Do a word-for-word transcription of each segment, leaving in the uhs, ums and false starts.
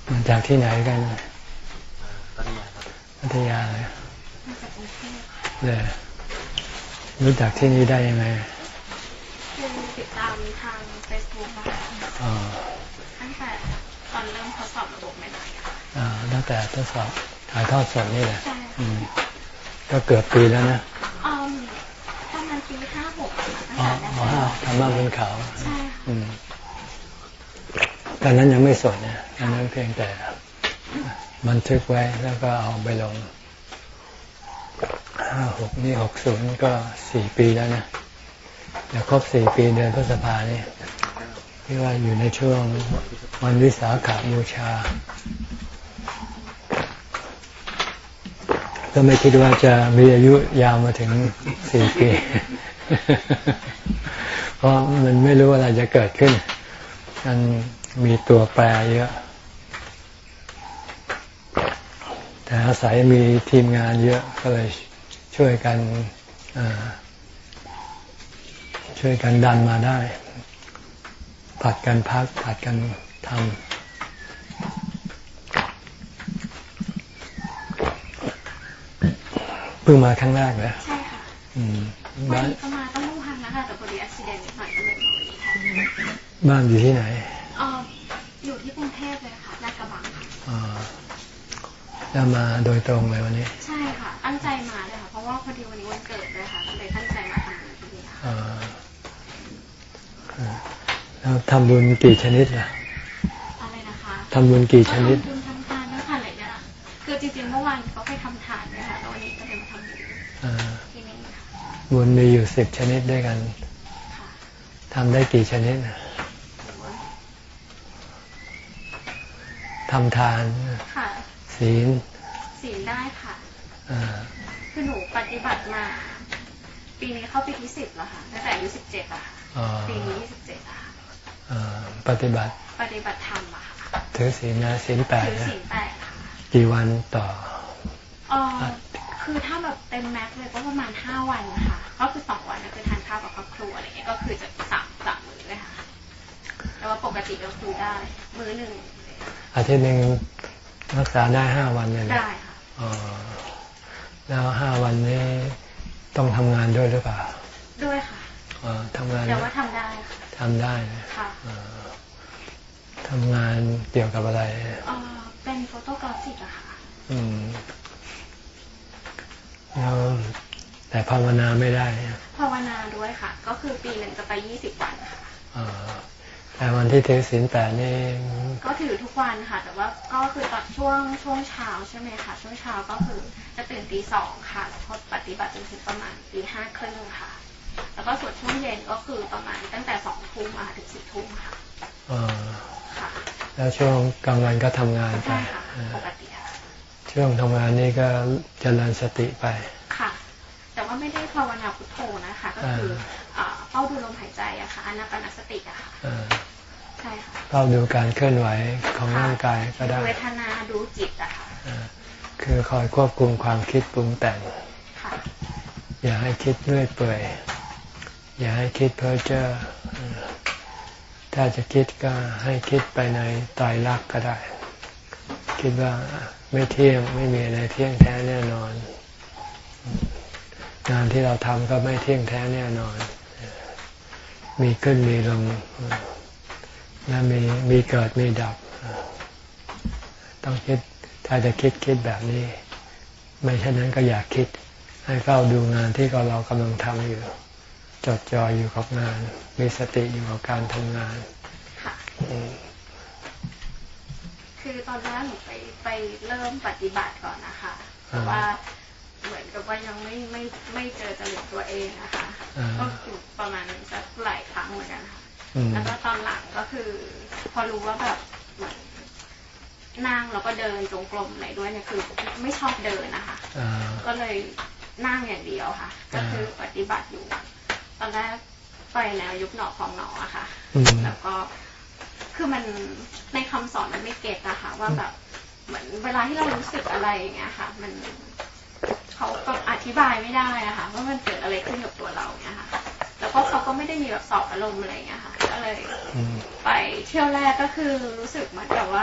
มาจากที่ไหนกันพัทยาครับพัทยาเลยเลยรู้จักที่นี่ได้ยังไงคือติดตามทางเฟซบุ๊กค่ะตั้งแต่ตอนเริ่มทดสอบระบบใหม่ๆค่ะอ่าตั้งแต่ทดสอบถ่ายทอดสดนี่แหละใช่ก็เกือบปีแล้วนะอ๋อประมาณปีห้าหกค่ะตั้งแต่แรกทำมาบนเขาใช่ตอนนั้นยังไม่สดนะตอนนั้นเพียงแต่บันทึกไว้แล้วก็เอาไปลงห้าหกนี่หกศูนย์ก็สี่ปีแล้วนะเดี๋ยวครบสี่ปีเดือนพฤษภาเนี่ยที่ว่าอยู่ในช่วงวันวิสาขบูชาก็ไม่คิดว่าจะมีอายุยาวมาถึงสี่ปี เพราะมันไม่รู้อะไรจะเกิดขึ้นมันมีตัวแปรเยอะแต่อาศัยมีทีมงานเยอะก็เลยช่วยกันช่วยกันดันมาได้ผัดกันพักผัดกันทำเพิ่งมาครั้งแรกเลยใช่ค่ะวันนี้ก็มาต้องมุ่งพันนะคะแต่พอดีอุบัติเหตุนิดหน่อยก็เลยมาวันนี้บ้านอยู่ที่ไหนอ๋ออยู่ที่กรุงเทพเลยค่ะลาดกระบังค่ะอ๋อจะมาโดยตรงเลยวันนี้ใช่ค่ะตั้งใจมาเลยค่ะเพราะว่าพอดีวันนี้วันเกิดเลยค่ะเลยตั้งใจมาทำบุญที่นี่ค่ะแล้วทำบุญกี่ชนิดล่ะอะไรนะคะทำบุญกี่ชนิดทำบุญทำทานนะคะหลายอย่างคือจริงๆเมื่อวานเขาไปทำทานเลยค่ะแล้ววันนี้ก็เลยมาทำบุญที่นี่ค่ะบุญมีอยู่สิบชนิดด้วยกันทำได้กี่ชนิดทำทานศีลศีลได้ค่ะคือหนูปฏิบัติมาปีนี้เข้าปีที่สิบแล้วค่ะตั้งแต่อายุสิบเจ็ดอะค่ะปีนี้ยี่สิบเจ็ดอะค่ะปฏิบัติปฏิบัติธรรมอะค่ะถือศีลนะศีลแปดถือศีลแปดค่ะกี่วันต่ออ๋อคือถ้าแบบเต็มแม็กเลยก็ประมาณห้าวันค่ะก็คือสองวันก็คือทานข้าวกับครอบครัวอะไรเงี้ยก็คือจะสามสามมื้อเลยค่ะแต่ว่าปกติก็คือได้มื้อหนึ่งอาทิตย์หนึ่งรักษาได้ห้าวันเลยได้ค่ะอ๋อแล้วห้าวันนี้ต้องทำงานด้วยหรือเปล่าด้วยค่ะอ๋อทำงานแต่ว่าทำได้ค่ะทำได้ค่ะทำงานเกี่ยวกับอะไรอ๋อเป็นโฟโตกราฟิกอะค่ะอืมแล้วแต่ภาวนาไม่ได้ภาวนาด้วยค่ะก็คือปีหนึ่งจะไปยี่สิบวันค่ะอ๋อแต่วันที่ถือศีลแปดนี่ก็ถือทุกวันค่ะแต่ว่าก็คือตอนช่วงช่วงเช้าใช่ไหมคะช่วงเช้าก็คือจะตื่นตีสองค่ะแล้วก็ปฏิบัติจนถึงประมาณตีห้าครึ่งค่ะแล้วก็ส่วนช่วงเย็นก็คือประมาณตั้งแต่สองทุ่มมาถึงสี่ทุ่มค่ะอ๋อค่ะแล้วช่วงกลางวันก็ทำงานไปปกติค่ะช่วงทำงานนี่ก็เจริญสติไปค่ะแต่ว่าไม่ได้ภาวนาพุทโธนะคะก็คือเฝ้าดูลมหายใจอะค่ะอนาปานสติอะค่ะใช่ค่ะเฝ้าดูการเคลื่อนไหวของร่างกายก็ได้เวทนาดูจิตอะค่ะคือคอยควบคุมความคิดปรุงแต่งอย่าให้คิดเรื่อยเปื่อยอย่าให้คิดเพ้อเจ้อถ้าจะคิดก็ให้คิดไปในไตรลักษณ์ก็ได้คิดว่าไม่เที่ยงไม่มีอะไรเที่ยงแท้แน่นอนงานที่เราทำก็ไม่เที่ยงแท้แน่นอนมีขึ้นมีลงและมีมีเกิดมีดับต้องคิดถ้าจะคิดคิดแบบนี้ไม่เช่นนั้นก็อยากคิดให้เฝ้าดูงานที่เรากำลังทำอยู่จดจ่ออยู่กับงานมีสติอยู่กับการทำงานค่ะคือตอนแรกหนูไปไปเริ่มปฏิบัติก่อนนะคะเพราะว่าเหมือนกับว่ายังไม่ไม่ไม่เจอจริตตัวเองนะคะก็คือประมาณสักหลายครั้งเหมือนกันค่ะแล้วก็ตอนหลังก็คือพอรู้ว่าแบบเหมือนนั่งแล้วก็เดินจงกรมอะไรด้วยเนี่ยคือไม่ชอบเดินนะคะก็เลยนั่งอย่างเดียวค่ะก็คือปฏิบัติอยู่ตอนแรกไปแนวยุบหนอพองหนออะค่ะแล้วก็คือมันในคำสอนมันไม่เก็ตนะคะว่าแบบเหมือนเวลาที่เรารู้สึกอะไรอย่างเงี้ยค่ะมันเขาก็อธิบายไม่ได้อะค่ะว่ามันเกิดอะไรขึ้นกับตัวเราเงี้ยค่ะแล้วก็เขาก็ไม่ได้มีแบบสอบอารมณ์อะไรเงี้ยค่ะก็เลยไปเที่ยวแรกก็คือรู้สึกเหมือนกับว่า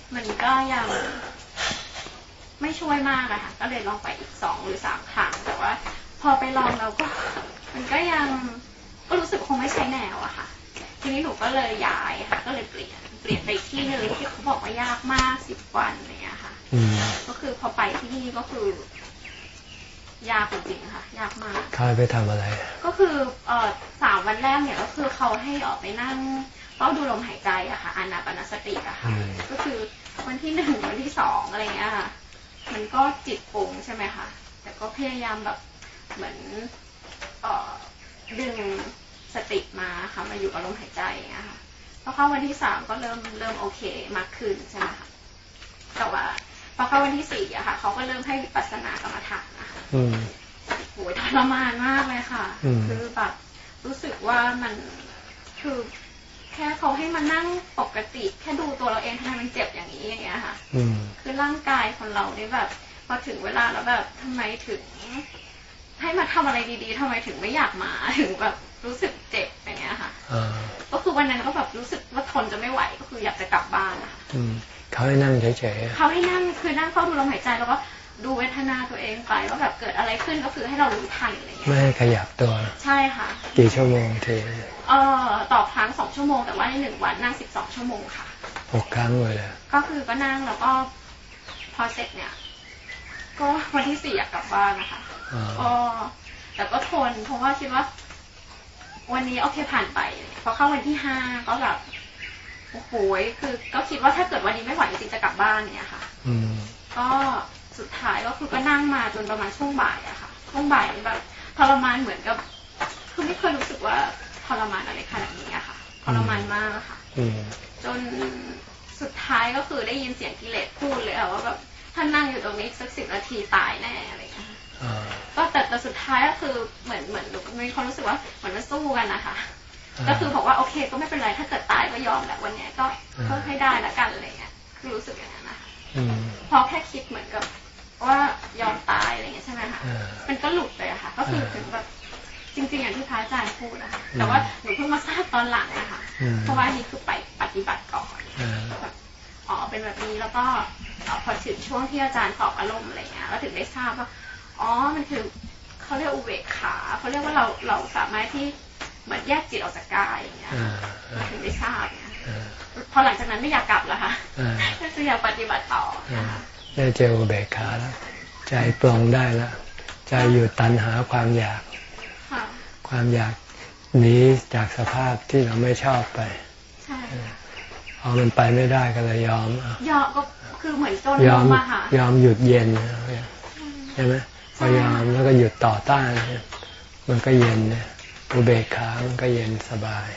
มันก็ยังไม่ช่วยมากอะค่ะก็เลยลองไปอีกสองหรือสามครั้งแต่ว่าพอไปลองแล้วก็มันก็ยังก็รู้สึกคงไม่ใช่แนวอะค่ะทีนี้หนูก็เลยย้ายค่ะก็เลยเปลี่ยนเปลี่ยนไปที่นึงที่เขาบอกว่ายากมากสิบวันอะไรเงี้ยค่ะก็คือพอไปที่นี่ก็คือยากจริงๆค่ะยากมากเขาไปทำอะไรก็คือเอ่อสามวันแรกเนี่ยก็คือเขาให้ออกไปนั่งเฝ้าดูลมหายใจอะค่ะอานาปานสติอะค่ะก็คือวันที่หนึ่งวันที่สองอะไรเงี้ยค่ะมันก็จิตปรุงใช่ไหมคะแต่ก็พยายามแบบเหมือนเอ่อดึงสติมาค่ะมาอยู่กับลมหายใจอย่างเงี้ยค่ะพอเข้าวันที่สามก็เริ่มเริ่มโอเคมากขึ้นใช่ไหมคะแต่ว่าพอเข้าวันที่สี่อะค่ะเขาก็เริ่มให้วิปัสสนากรรมฐานนะคะโหยทรมานมากเลยค่ะคือแบบรู้สึกว่ามันคือแค่เขาให้มานั่งปกติแค่ดูตัวเราเองทำไมมันเจ็บอย่างนี้อย่างเงี้ยค่ะคือร่างกายของเราเนี่ยแบบพอถึงเวลาแล้วแบบทำไมถึงให้มาทำอะไรดีๆทำไมถึงไม่อยากมาถึงแบบรู้สึกเจ็บอย่างเงี้ยค่ะก็คือวันนั้นก็แบบรู้สึกว่าทนจะไม่ไหวก็คืออยากจะกลับบ้านนะคะเขาให้นั่งเฉยๆเขาให้นั่งคือนั่งเฝ้าดูลมหายใจแล้วก็ดูเวทนาตัวเองไปว่าแบบเกิดอะไรขึ้นก็คือให้เรารู้ทันอะไรเงี้ยไม่ให้ขยับตัวใช่ค่ะกี่ชั่วโมงทีเอ่อต่อครั้งสองชั่วโมงแต่ว่าในหนึ่งวันนั่งสิบสองชั่วโมงค่ะหกครั้งเลยก็คือก็นั่งแล้วก็พอเสร็จเนี่ยก็วันที่สี่อยากกลับบ้านนะคะก็แต่ก็ทนเพราะว่าคิดว่าวันนี้โอเคผ่านไปพอเข้าวันที่ห้าก็แบบโอ้โหคือก็คิดว่าถ้าเกิดวันนี้ไม่ไหวจริงๆจะกลับบ้านเนี่ยค่ะก็สุดท้ายก็คือก็นั่งมาจนประมาณช่วงบ่ายอะค่ะช่วงบ่ายแบบทรมานเหมือนกับคือไม่เคยรู้สึกว่าทรมานอะไรขนาดนี้อะค่ะทรมานมากค่ะจนสุดท้ายก็คือได้ยินเสียงกิเลสพูดเลยว่าแบบถ้านั่งอยู่ตรงนี้สักสิบนาทีตายแน่อะไรอย่างเงี้ยก็แต่แต่สุดท้ายก็คือเหมือนเหมือนมีความรู้สึกว่าเหมือนมันสู้กันนะคะก็คือบอกว่าโอเคก็ไม่เป็นไรถ้าเกิดตายก็ยอมแหละวันนี้ก็ก็ให้ได้ละกันอะไรเงี้ยคือรู้สึกอย่างนั้นนะคะพอแค่คิดเหมือนกับว่ายอมตายอะไรเงี้ยใช่ไหมคะมันก็หลุดเลยอะค่ะก็คือถึงแบบจริงๆอย่างที่พระอาจารย์พูดนะคะแต่ว่าหนูเพิ่งมาทราบตอนหลังนะคะเพราะว่านี่คือไปปฏิบัติก่อนอ๋อเป็นแบบนี้แล้วก็พอถึงช่วงที่อาจารย์ตอบอารมณ์อะไรเงี้ยก็ถึงได้ทราบว่าอ๋อมันคือเขาเรียกอุเบกขาเขาเรียกว่าเราเราสามารถที่เหมือนแยกจิตออกจากกายอย่างเงี้ยถึงได้ทราบเนี่ยพอหลังจากนั้นไม่อยากกลับแล้วค่ะก็คืออยากปฏิบัติต่อได้เจออุเบกขาแล้วใจปลงได้แล้วใจหยุดตัณหาความอยากความอยากหนีจากสภาพที่เราไม่ชอบไปใช่พอมันไปไม่ได้ก็เลยยอมยอมก็คือเหมือนจนยอมยอมหยุดเย็นใช่ไหมพอยอมแล้วก็หยุดต่อต้านมันก็เย็นอุเบกขามันก็เย็นสบาย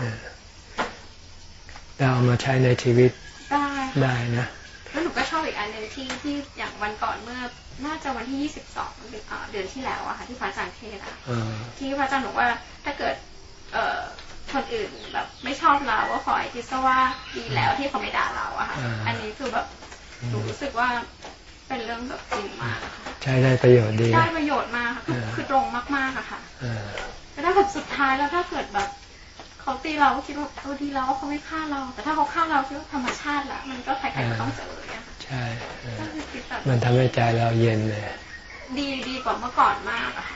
เราเอามาใช้ในชีวิตได้ได้นะแล้วหนูก็ชอบอีกอันนึงที่ที่อย่างวันก่อนเมื่อน่าจะวันที่ยี่สิบสองเดือนที่แล้วอะค่ะที่พระอาจารย์เทศน์อะที่พระอาจารย์บอกว่าถ้าเกิดคนอื่นแบบไม่ชอบเราก็ขอให้คิดซะว่าดีแล้วที่เขาไม่ด่าเราอะค่ะอันนี้คือแบบหนูรู้สึกว่าเป็นเรื่องแบบจริงมากค่ะใช้ได้ประโยชน์ดีได้ประโยชน์มากค่ะคือคือตรงมากๆอะค่ะแต่ถ้าแบบสุดท้ายแล้วถ้าเกิดแบบเขาตีเราก็คิดว่าเขาดีแล้วเขาไม่ฆ่าเราแต่ถ้าเขาฆ่าเราคิดว่าธรรมชาติละมันก็ใครๆก็ต้องเจอเนี่ยใช่มันทำให้ใจเราเย็นเลยดีดีกว่าเมื่อก่อนมากอะ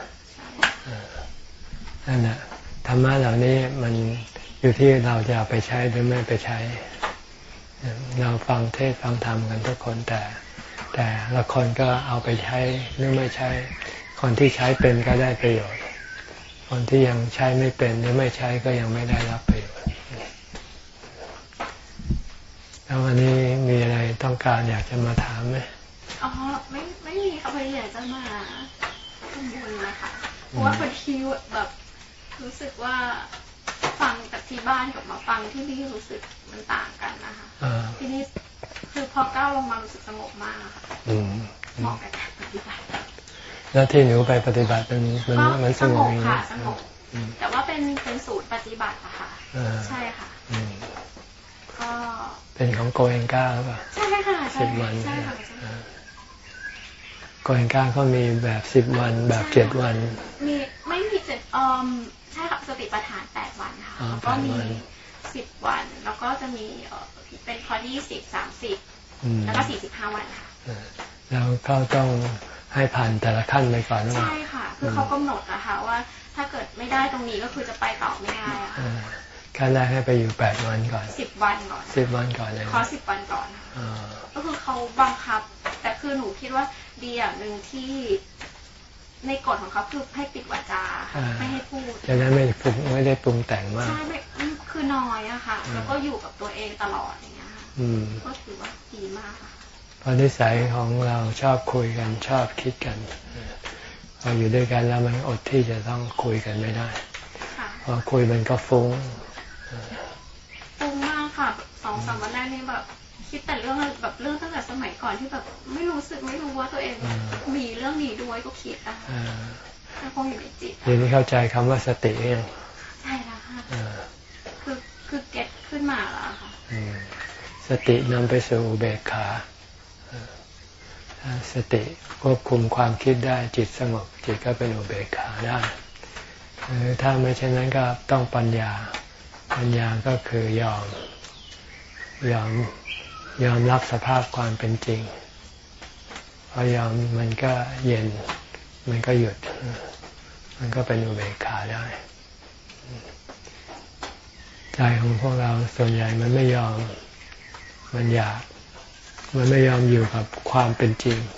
นั่นแหละธรรมะเหล่านี้มันอยู่ที่เราจะเอาไปใช้หรือไม่ไปใช้เราฟังเทศฟังธรรมกันทุกคนแต่แต่ละคนก็เอาไปใช้หรือไม่ใช้คนที่ใช้เป็นก็ได้ประโยชน์คนที่ยังใช้ไม่เป็นหรือไม่ใช้ก็ยังไม่ได้รับประโยชน์แล้ววันนี้มีอะไรต้องการอยากจะมาถามไหมอ๋อไม่ไม่มีค่ะพอดีอยากจะมาทำบุญนะคะเพราะว่าพอดีแบบรู้สึกว่าฟังจากที่บ้านกับมาฟังที่นี่รู้สึกมันต่างกันนะคะที่นี่คือพอก้าวลงมารู้สึกสงบมากค่ะเหมาะกับการปฏิบัติแล้วที่หนูไปปฏิบัติมันมันมันสงบค่ะสงบแต่ว่าเป็นเป็นสูตรปฏิบัติอะค่ะใช่ค่ะก็เป็นของโกเอนก้าหรือเปล่าใช่ค่ะสิบวันโกเอนก้าเขามีแบบสิบวันแบบเจ็ดวันมีไม่มีเจ็ดอมใช่ค่ะสติปัฏฐานแปดวันค่ะแล้วก็มีสิบวันแล้วก็จะมีเป็นคอร์สยี่สิบสามสิบแล้วก็สี่สิบห้าวันค่ะแล้วเขาต้องให้ผ่านแต่ละขั้นไปก่อนใช่ค่ะคือเขากำหนดนะคะว่าถ้าเกิดไม่ได้ตรงนี้ก็คือจะไปต่อไม่ได้อะขั้นแรกให้ไปอยู่แปดวันก่อนสิบวันก่อนสิบวันก่อนเลยขอสิบวันก่อนก็คือเขาบังคับแต่คือหนูคิดว่าดีอย่างหนึ่งที่ในกฎของเขาคือให้ปิดวาจาไม่ให้พูดจะนั้นไม่ปรุงไม่ได้ปรุงแต่งมากใช่ไม่คือน้อยอะค่ะแล้วก็อยู่กับตัวเองตลอดอย่างเงี้ยค่ะก็ถือว่าดีมากค่ะเพราะนิสัยของเราชอบคุยกันชอบคิดกันพออยู่ด้วยกันแล้วมันอดที่จะต้องคุยกันไม่ได้พอคุยมันก็ฟุ้งฟุ้งมากค่ะสองสามวันแรกนี่แบบคิดแต่เรื่องแบบเรื่องตั้งแต่สมัยก่อนที่แบบไม่รู้สึกไม่รู้ว่าตัวเองมีเรื่องนี้ด้วยก็คิดอะมันคงอยู่ในจิตทีนี้เข้าใจคำว่าสติเองใช่แล้วค่ะคือคือเก็ตขึ้นมาแล้วค่ะสตินำไปสู่อุเบกขาสติควบคุมความคิดได้จิตสงบจิตก็เป็นอุเบกขาได้ถ้าไม่เช่นนั้นก็ต้องปัญญาปัญญาก็คือยอมยอมยอมรับสภาพความเป็นจริงพอยอมมันก็เย็นมันก็หยุดมันก็เป็นอุเบกขาได้ใจของพวกเราส่วนใหญ่มันไม่ยอมมันอยากมันไม่ยอมอยู่กับความเป็นจริง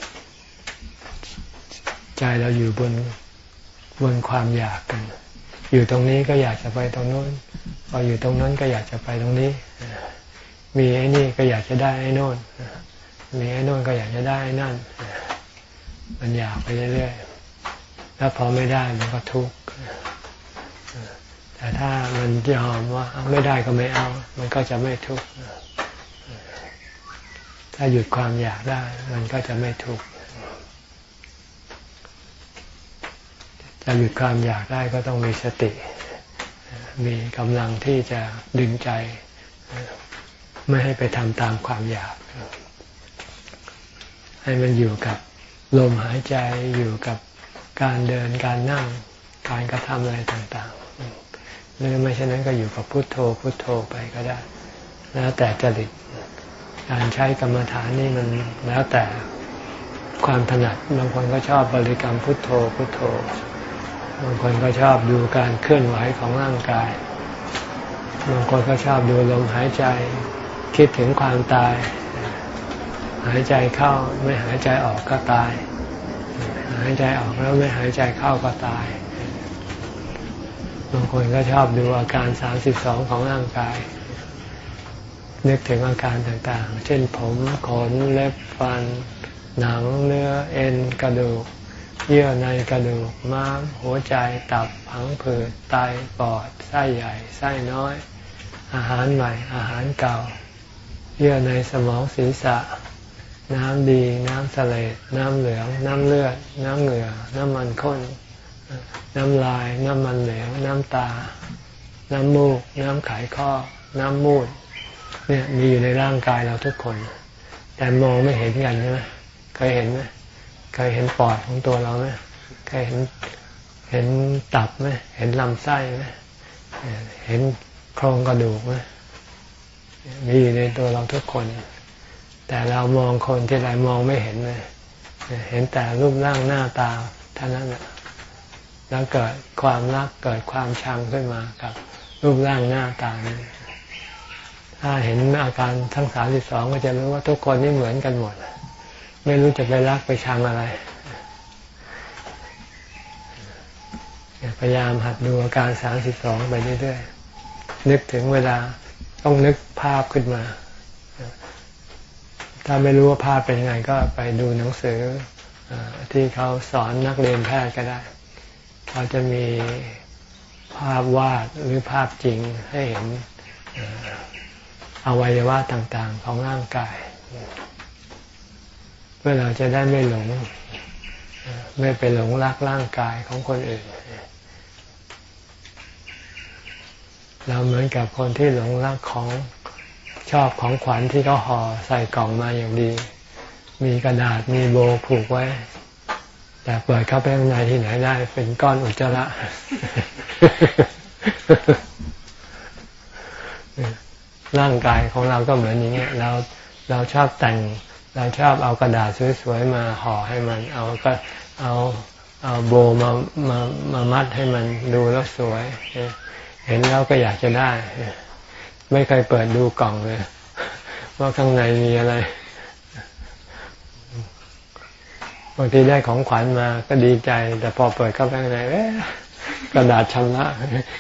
ใจเราอยู่บนบนความอยากกันอยู่ตรงนี้ก็อยากจะไปตรงนู้นพออยู่ตรงนั้นก็อยากจะไปตรงนี้มีไอ้นี่ก็อยากจะได้ไอ้โน่นมีไอ้โน่นก็อยากจะได้ไอ้นั่นมันอยากไปเรื่อยๆแล้วพอไม่ได้มันก็ทุกข์แต่ถ้ามันยอมว่าไม่ได้ก็ไม่เอามันก็จะไม่ทุกข์ถ้าหยุดความอยากได้มันก็จะไม่ทุกข์จะหยุดความอยากได้ก็ต้องมีสติมีกำลังที่จะดึงใจไม่ให้ไปทำตามความอยากให้มันอยู่กับลมหายใจอยู่กับการเดินการนั่งการกระทำอะไรต่างๆหรือไม่เช่นนั้นก็อยู่กับพุทโธพุทโธไปก็ได้แล้วแต่จริตการใช้กรรมฐานนี่มันแล้วแต่ความถนัดบางคนก็ชอบบริกรรมพุทโธพุทโธบางคนก็ชอบดูการเคลื่อนไหวของร่างกายบางคนก็ชอบดูลมหายใจคิดถึงความตายหายใจเข้าไม่หายใจออกก็ตายหายใจออกแล้วไม่หายใจเข้าก็ตายบางคนก็ชอบดูอาการสามสิบสองของร่างกายนึกถึงอาการต่างๆเช่นผมขนเล็บฟันหนังเนื้อเอ็นกระดูกเยื่อในกระดูกม้ามหัวใจตับผังผืดไตปอดไส้ใหญ่ไส้น้อยอาหารใหม่อาหารเก่าเยื่อในสมองศีรษะน้ำดีน้ำเสลดน้ำเหลืองน้ำเลือดน้ำเหงื่อน้ำมันข้นน้ำลายน้ำมันเหลวน้ำตาน้ำมูกน้ำไขข้อน้ำมูดเนี่ยมีอยู่ในร่างกายเราทุกคนแต่มองไม่เห็นกันใช่ไหมเคยเห็นไหมเคยเห็นปอดของตัวเราไหมเคยเห็นเห็นตับไหมเห็นลำไส้ไหมเห็นโครงกระดูกไหมมีอยู่ในตัวเราทุกคนแต่เรามองคนที่ไรมองไม่เห็นเลยเห็นแต่รูปร่างหน้าตาเท่านั้นแหละแล้วเกิดความรักเกิดความชังขึ้นมากับรูปร่างหน้าตานี้ถ้าเห็นอาการทั้งสามสิบสองก็จะรู้ว่าทุกคนนี่เหมือนกันหมดไม่รู้จะไปรักไปชังอะไรพยายามหัดดูอาการสามสิบสองไปเรื่อยๆนึกถึงเวลาต้องนึกภาพขึ้นมาถ้าไม่รู้ว่าภาพเป็นยังไงก็ไปดูหนังสือที่เขาสอนนักเรียนแพทย์ก็ได้เขาจะมีภาพวาดหรือภาพจริงให้เห็นอวัยวะต่างๆของร่างกายเพื่อเราจะได้ไม่หลงไม่ไปหลงรักร่างกายของคนอื่นเราเหมือนกับคนที่หลงรักของชอบของขวัญที่เขาห่อใส่กล่องมาอย่างดีมีกระดาษมีโบผูกไว้แต่เปิดเข้าไปข้างในที่ไหนได้เป็นก้อนอุจจาระร่างกายของเราก็เหมือนอย่างเงี้ยเราเราชอบแต่งเราชอบเอากระดาษสวยๆมาห่อให้มันเอาก็เอาเอาโบมามามามัดให้มันดูแล้วสวยเห็นแล้วก็อยากจะได้ไม่เคยเปิดดูกล่องเลยว่าข้างในมีอะไรบางทีได้ของขวัญมาก็ดีใจแต่พอเปิดเข้าไปข้างในเอ๊ะกระดาษชำระ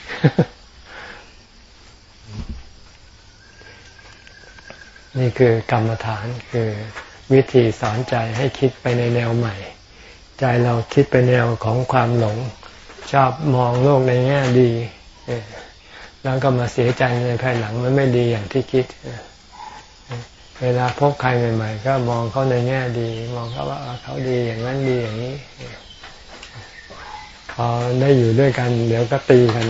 นี่คือกรรมฐานคือวิธีสอนใจให้คิดไปในแนวใหม่ใจเราคิดไปแนวของความหลงชอบมองโลกในแง่ดีแล้วก็มาเสียใจในภายหลังมันไม่ดีอย่างที่คิดเวลาพบใครใหม่ๆก็มองเขาในแง่ดีมองเขาว่าเขาดีอย่างนั้นดีอย่างนี้พอได้อยู่ด้วยกันเดี๋ยวก็ตีกัน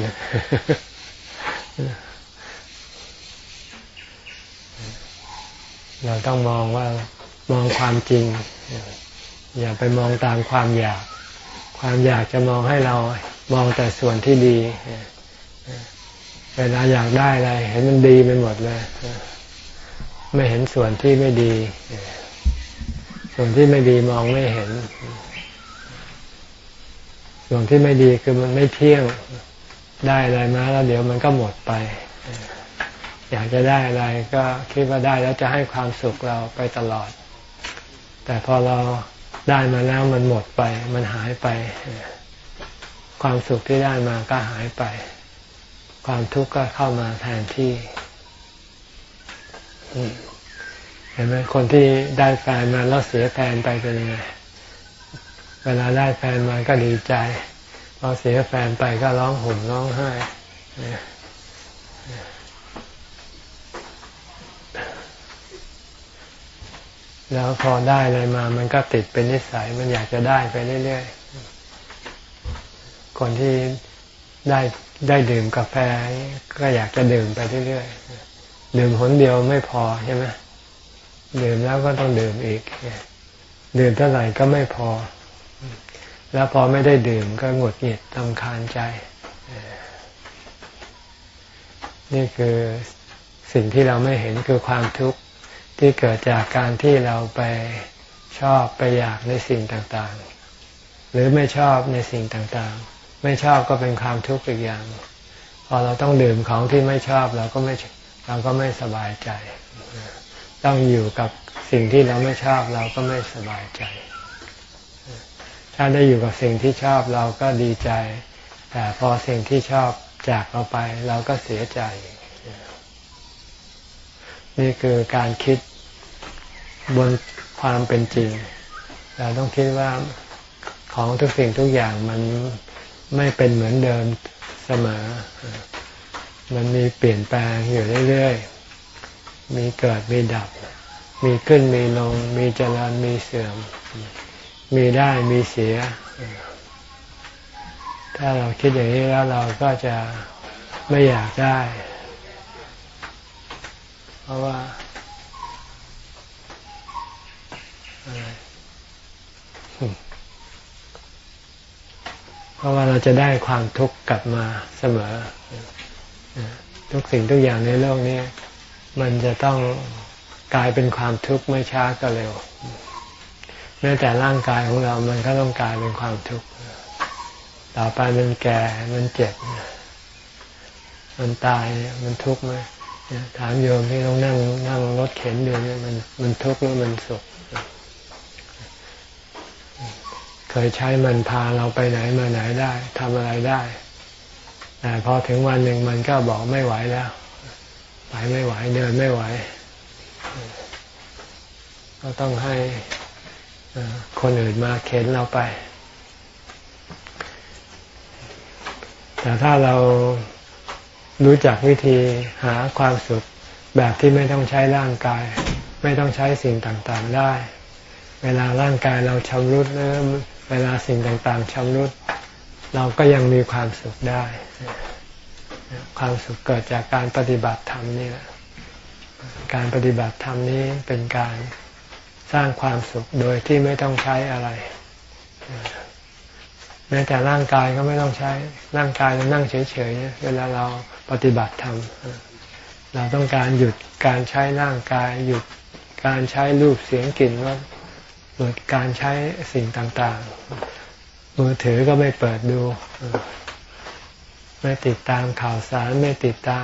เราต้องมองว่ามองความจริงอย่าไปมองตามความอยากความอยากจะมองให้เรามองแต่ส่วนที่ดีเวลาอยากได้อะไรเห็นมันดีไปหมดเลยไม่เห็นส่วนที่ไม่ดีส่วนที่ไม่ดีมองไม่เห็นส่วนที่ไม่ดีคือมันไม่เที่ยงได้อะไรมาแล้วเดี๋ยวมันก็หมดไปอยากจะได้อะไรก็คิดว่าได้แล้วจะให้ความสุขเราไปตลอดแต่พอเราได้มาแล้วมันหมดไปมันหายไปความสุขที่ได้มาก็หายไปความทุกข์ก็เข้ามาแทนที่เห็นไหมคนที่ได้แฟนมาแล้วเสียแฟนไปเป็นยังไงเวลาได้แฟนมาก็ดีใจพอเสียแฟนไปก็ร้องห่มร้องไห้แล้วพอได้อะไรมามันก็ติดเป็นนิสัยมันอยากจะได้ไปเรื่อยๆคนที่ได้ได้ดื่มกาแฟก็อยากจะดื่มไปเรื่อยๆดื่มหนเดียวไม่พอใช่ไหมดื่มแล้วก็ต้องดื่มอีกดื่มเท่าไหร่ก็ไม่พอแล้วพอไม่ได้ดื่มก็หงุดหงิดรำคาญใจนี่คือสิ่งที่เราไม่เห็นคือความทุกข์ที่เกิดจากการที่เราไปชอบไปอยากในสิ่งต่างๆหรือไม่ชอบในสิ่งต่างๆไม่ชอบก็เป็นความทุกข์อีกอย่างพอเราต้องดื่มของที่ไม่ชอบเราก็ไม่เราก็ไม่สบายใจต้องอยู่กับสิ่งที่เราไม่ชอบเราก็ไม่สบายใจถ้าได้อยู่กับสิ่งที่ชอบเราก็ดีใจแต่พอสิ่งที่ชอบจากเราไปเราก็เสียใจนี่คือการคิดบนความเป็นจริงเราต้องคิดว่าของทุกสิ่งทุกอย่างมันไม่เป็นเหมือนเดิมเสมอมันมีเปลี่ยนแปลงอยู่เรื่อยๆมีเกิดมีดับมีขึ้นมีลงมีเจริญมีเสื่อมมีได้มีเสียถ้าเราคิดอย่างนี้แล้วเราก็จะไม่อยากได้เพราะว่าเพราะว่าเราจะได้ความทุกข์กลับมาเสมอทุกสิ่งทุกอย่างในโลกนี้มันจะต้องกลายเป็นความทุกข์ไม่ช้าก็เร็วแม้แต่ร่างกายของเรามันก็ต้องกลายเป็นความทุกข์ต่อไปมันแก่มันเจ็บมันตายเนี่ยมันทุกข์ไหมถามโยมที่ต้องนั่งนั่งรถเข็นอยู่เนี่ยมันมันทุกข์หรือมันสุขเคยใช้มันพาเราไปไหนมาไหนได้ทำอะไรได้แต่พอถึงวันหนึ่งมันก็บอกไม่ไหวแล้วไปไม่ไหวเดินไม่ไหวก็ต้องให้คนอื่นมาเข็นเราไปแต่ถ้าเรารู้จักวิธีหาความสุขแบบที่ไม่ต้องใช้ร่างกายไม่ต้องใช้สิ่งต่างๆได้เวลาร่างกายเราชำรุดหรือเวลาสิ่งต่างๆชำรุดเราก็ยังมีความสุขได้ความสุขเกิดจากการปฏิบัติธรรมนี่แหละการปฏิบัติธรรมนี้เป็นการสร้างความสุขโดยที่ไม่ต้องใช้อะไรแม้แต่ร่างกายก็ไม่ต้องใช้ร่างกายเรานั่งเฉยๆเวลาเราปฏิบัติธรรมเราต้องการหยุดการใช้ร่างกายหยุดการใช้รูปเสียงกลิ่นรสหยุดการใช้สิ่งต่างๆมือถือก็ไม่เปิดดูไม่ติดตามข่าวสารไม่ติดตาม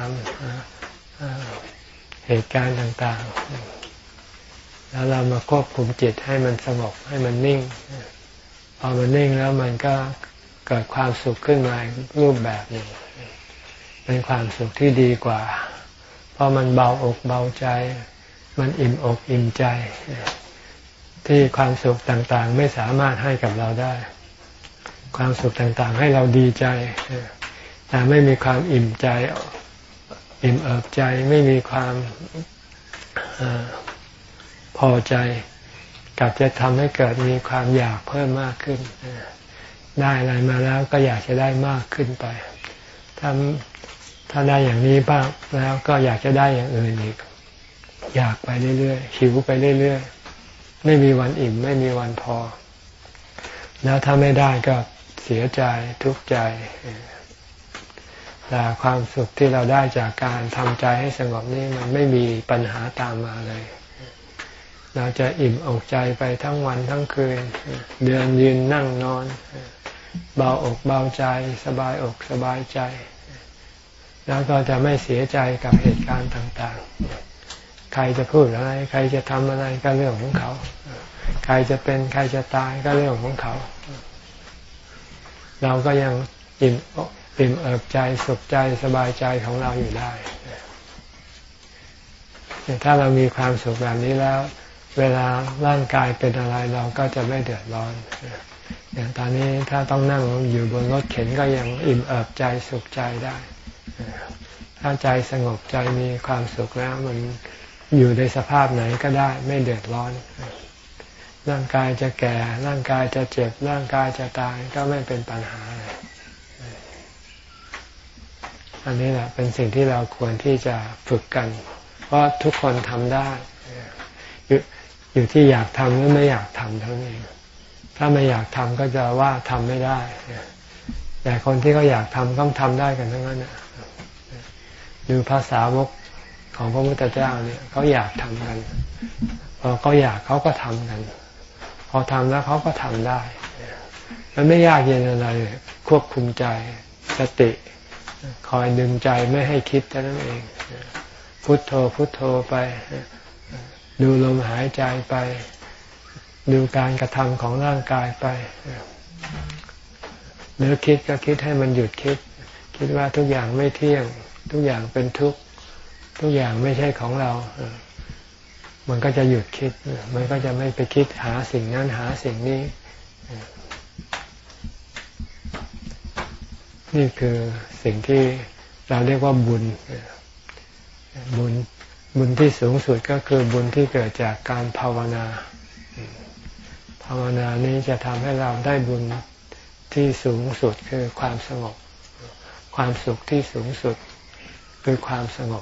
เหตุการณ์ต่างๆแล้วเรามาควบคุมจิตให้มันสงบให้มันนิ่งพอมันนิ่งแล้วมันก็เกิดความสุขขึ้นมารูปแบบหนึ่งเป็นความสุขที่ดีกว่าเพราะมันเบาอกเบาใจมันอิ่มอกอิ่มใจที่ความสุขต่างๆไม่สามารถให้กับเราได้ความสุขต่างๆให้เราดีใจแต่ไม่มีความอิ่มใจอิ่มเอิบใจไม่มีความพอใจกลับจะทำให้เกิดมีความอยากเพิ่มมากขึ้นได้อะไรมาแล้วก็อยากจะได้มากขึ้นไปถ้าถ้าได้อย่างนี้บ้างแล้วก็อยากจะได้อย่างอื่นอีกอยากไปเรื่อยๆหิวไปเรื่อยๆไม่มีวันอิ่มไม่มีวันพอแล้วถ้าไม่ได้ก็เสียใจทุกข์ใจแต่ความสุขที่เราได้จากการทำใจให้สงบนี่มันไม่มีปัญหาตามมาเลยเราจะอิ่มอกใจไปทั้งวันทั้งคืนเดินยืนนั่งนอนเบาอกเบาใจสบายอกสบายใจแล้วก็จะไม่เสียใจกับเหตุการณ์ต่างๆใครจะพูดอะไรใครจะทำอะไรก็เรื่องของเขาใครจะเป็นใครจะตายก็เรื่องของเขาเราก็ยังอิ่มอิ่มเอิบใจสุขใจสบายใจของเราอยู่ได้ถ้าเรามีความสุขแบบนี้แล้วเวลาร่างกายเป็นอะไรเราก็จะไม่เดือดร้อนอย่างตอนนี้ถ้าต้องนั่งอยู่บนรถเข็นก็ยังอิ่มเอิบใจสุขใจได้ถ้าใจสงบใจมีความสุขแล้วมันอยู่ในสภาพไหนก็ได้ไม่เดือดร้อนร่างกายจะแก่ร่างกายจะเจ็บร่างกายจะตายก็ไม่เป็นปัญหาอะไรอันนี้แหละเป็นสิ่งที่เราควรที่จะฝึกกันเพราะทุกคนทำได้อยู่อยู่ที่อยากทำหรือไม่อยากทำเท่านั้นเองถ้าไม่อยากทำก็จะว่าทำไม่ได้แต่คนที่เขาอยากทำก็ทำได้กันทั้งนั้นดูภาษาวกของพระพุทธเจ้าเนี่ยเขาอยากทำกันพอเขาอยากเขาก็ทำกันพอทำแล้วเขาก็ทำได้มันไม่ยากเย็นอะไรควบคุมใจสติคอยดึงใจไม่ให้คิดเท่านั้นเองพุทโธพุทโธไปดูลมหายใจไปดูการกระทำของร่างกายไปหรือคิดก็คิดให้มันหยุดคิดคิดว่าทุกอย่างไม่เที่ยงทุกอย่างเป็นทุกข์ทุกอย่างไม่ใช่ของเรามันก็จะหยุดคิดมันก็จะไม่ไปคิดหาสิ่งนั้นหาสิ่งนี้นี่คือสิ่งที่เราเรียกว่าบุญบุญบุญที่สูงสุดก็คือบุญที่เกิดจากการภาวนาภาวนานี้จะทำให้เราได้บุญที่สูงสุดคือความสงบความสุขที่สูงสุดคือความสงบ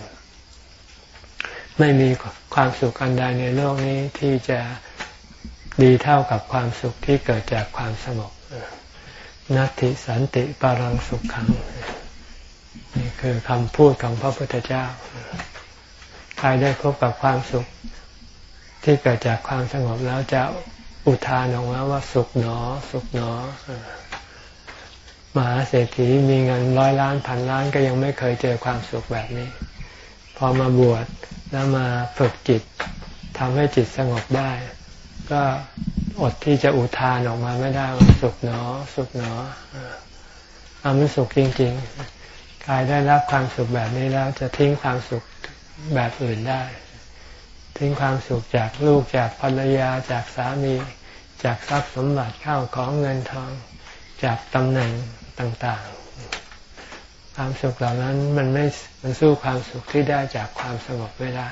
ไม่มีความสุขอันใดในโลกนี้ที่จะดีเท่ากับความสุขที่เกิดจากความสงบนัตติสันติปรังสุขขังนี่คือคำพูดของพระพุทธเจ้าใครได้พบกับความสุขที่เกิดจากความสงบแล้วจะอุทานออกมาว่าสุขหนอสุขหนอมหาเศรษฐีมีเงินร้อยล้านพันล้านก็ยังไม่เคยเจอความสุขแบบนี้พอมาบวชแล้วมาฝึกจิตทำให้จิตสงบได้ก็อดที่จะอุทานออกมาไม่ได้ว่าสุขหนอสุขหนอเอามันสุขจริงๆใครได้รับความสุขแบบนี้แล้วจะทิ้งความสุขแบบอื่นได้ทิ้งความสุขจากลูกจากภรรยาจากสามีจากทรัพย์สมบัติข้าวของเงินทองจากตำแหน่งต่างๆความสุขเหล่านั้นมันไม่มันสู้ความสุขที่ได้จากความสงบไม่ได้